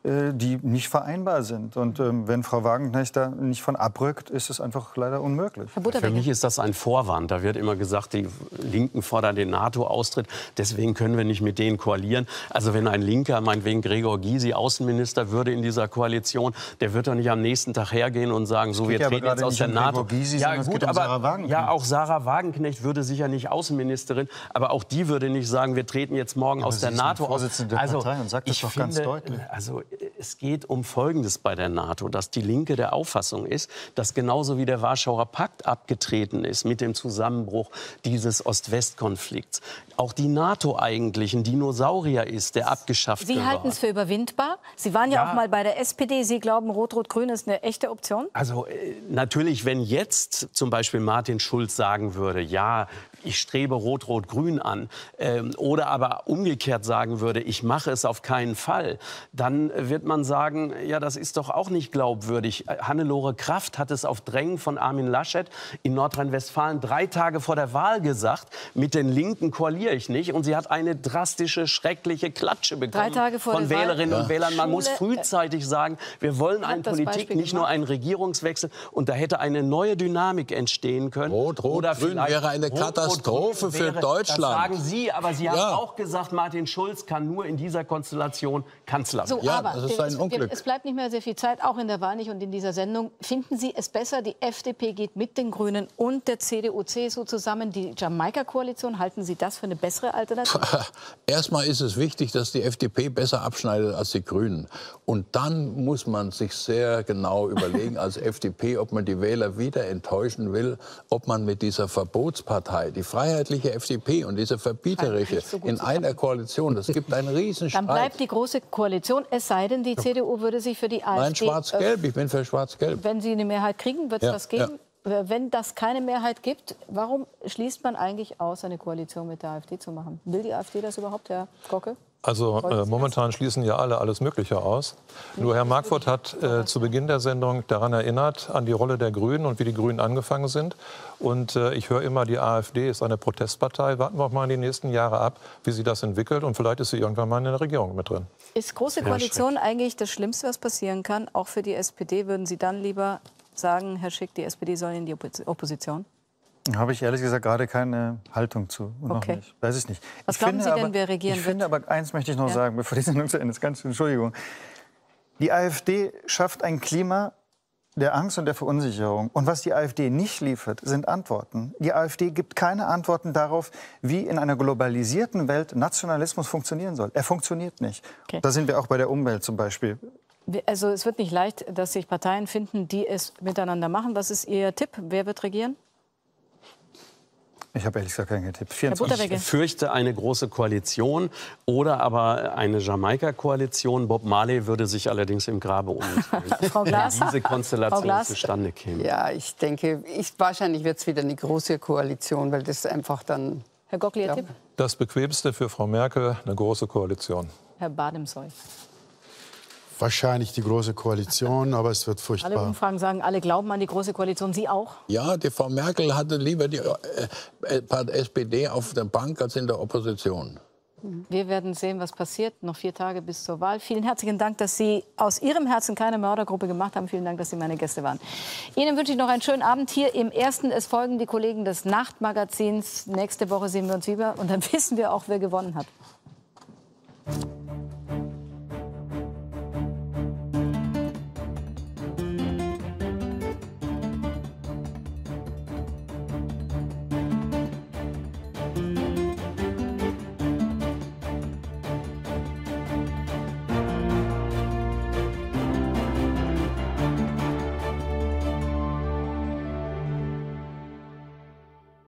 die nicht vereinbar sind. Und wenn Frau Wagenknecht da nicht von abrückt, ist es einfach leider unmöglich. Für mich ist das ein Vorwand. Da wird immer gesagt, die Linken fordern den NATO-Austritt. Deswegen können wir nicht mit denen koalieren. Also wenn ein Linker, meinetwegen Gregor Gysi, Außenminister würde in dieser Koalition, der wird doch nicht am nächsten Tag hergehen und sagen, so, wir treten jetzt aus der NATO. Ja, gut, aber Sarah Wagenknecht. Ja, auch Sarah Wagenknecht würde sicher nicht Außenministerin, aber auch die würde nicht sagen, wir treten jetzt morgen aus der NATO aus. Also und sagt das doch ganz deutlich. Also es geht um Folgendes bei der NATO, dass die Linke der Auffassung ist, dass genauso wie der Warschauer Pakt abgetreten ist mit dem Zusammenbruch dieses Ost-West-Konflikts, auch die NATO eigentlich ein Dinosaurier ist, der abgeschafft wird. Sie halten es für überwindbar? Sie waren ja auch mal bei der SPD. Sie glauben, Rot-Rot-Grün ist eine echte Option? Also natürlich, wenn jetzt zum Beispiel Martin Schulz sagen würde, ja, ich strebe Rot-Rot-Grün an, oder aber umgekehrt sagen würde, ich mache es auf keinen Fall, dann wird man sagen, ja, das ist doch auch nicht glaubwürdig. Hannelore Kraft hat es auf Drängen von Armin Laschet in Nordrhein-Westfalen 3 Tage vor der Wahl gesagt, mit den Linken koaliere ich nicht. Und sie hat eine drastische, schreckliche Klatsche bekommen von Wählerinnen und Wählern. Man muss frühzeitig sagen, wir wollen eine Politik, nicht nur einen Regierungswechsel. Und da hätte eine neue Dynamik entstehen können. Rot-Rot-Grün wäre eine Katastrophe für Deutschland. Das sagen Sie, aber Sie haben auch gesagt, Martin Schulz kann nur in dieser Konstellation Kanzler werden. So, ja, aber das ist ein Unglück. Es bleibt nicht mehr sehr viel Zeit, auch in der Wahl nicht und in dieser Sendung. Finden Sie es besser, die FDP geht mit den Grünen und der CDU-CSU zusammen, die Jamaika-Koalition? Halten Sie das für eine bessere Alternative? Erstmal ist es wichtig, dass die FDP besser abschneidet als die Grünen. Und dann muss man sich sehr genau überlegen als FDP, ob man die Wähler wieder enttäuschen will, ob man mit dieser Verbotspartei, die freiheitliche FDP und diese verbieterische in einer Koalition, das gibt einen Riesenstreit. Dann bleibt die große Koalition, es sei denn, die CDU würde sich für die AfD... Nein, Schwarz-Gelb, ich bin für Schwarz-Gelb. Wenn Sie eine Mehrheit kriegen, wird es das geben? Ja. Wenn das keine Mehrheit gibt, warum schließt man eigentlich aus, eine Koalition mit der AfD zu machen? Will die AfD das überhaupt, Herr Gocke? Also momentan schließen ja alle alles Mögliche aus. Nur Herr Markwort hat zu Beginn der Sendung daran erinnert, an die Rolle der Grünen und wie die Grünen angefangen sind. Und ich höre immer, die AfD ist eine Protestpartei. Warten wir auch mal in die nächsten Jahre ab, wie sich das entwickelt. Und vielleicht ist sie irgendwann mal in der Regierung mit drin. Ist Große Koalition eigentlich das Schlimmste, was passieren kann? Auch für die SPD würden Sie dann lieber sagen, Herr Schick, die SPD soll in die Opposition? Habe ich ehrlich gesagt gerade keine Haltung zu. Noch nicht. Weiß ich nicht. Was glauben Sie denn, wer regieren wird? Ich finde aber, eins möchte ich noch sagen, bevor die Sendung zu Ende ist. Ganz Entschuldigung. Die AfD schafft ein Klima der Angst und der Verunsicherung. Und was die AfD nicht liefert, sind Antworten. Die AfD gibt keine Antworten darauf, wie in einer globalisierten Welt Nationalismus funktionieren soll. Er funktioniert nicht. Okay. Da sind wir auch bei der Umwelt zum Beispiel. Also es wird nicht leicht, dass sich Parteien finden, die es miteinander machen. Was ist Ihr Tipp? Wer wird regieren? Ich habe ehrlich gesagt keinen Tipp. Ich fürchte eine große Koalition oder aber eine Jamaika-Koalition. Bob Marley würde sich allerdings im Grabe umdrehen. Frau Glas? Diese Konstellation zustande käme. Ja, ich denke, wahrscheinlich wird es wieder eine große Koalition, weil das einfach dann... Herr Gockli, Ihr Tipp? Das Bequemste für Frau Merkel, eine große Koalition. Herr Bademsoy. Wahrscheinlich die Große Koalition, aber es wird furchtbar. Alle Umfragen sagen, alle glauben an die Große Koalition. Sie auch? Ja, die Frau Merkel hatte lieber die SPD auf der Bank als in der Opposition. Wir werden sehen, was passiert. Noch 4 Tage bis zur Wahl. Vielen herzlichen Dank, dass Sie aus Ihrem Herzen keine Mördergruppe gemacht haben. Vielen Dank, dass Sie meine Gäste waren. Ihnen wünsche ich noch einen schönen Abend hier im Ersten. Es folgen die Kollegen des Nachtmagazins. Nächste Woche sehen wir uns wieder und dann wissen wir auch, wer gewonnen hat.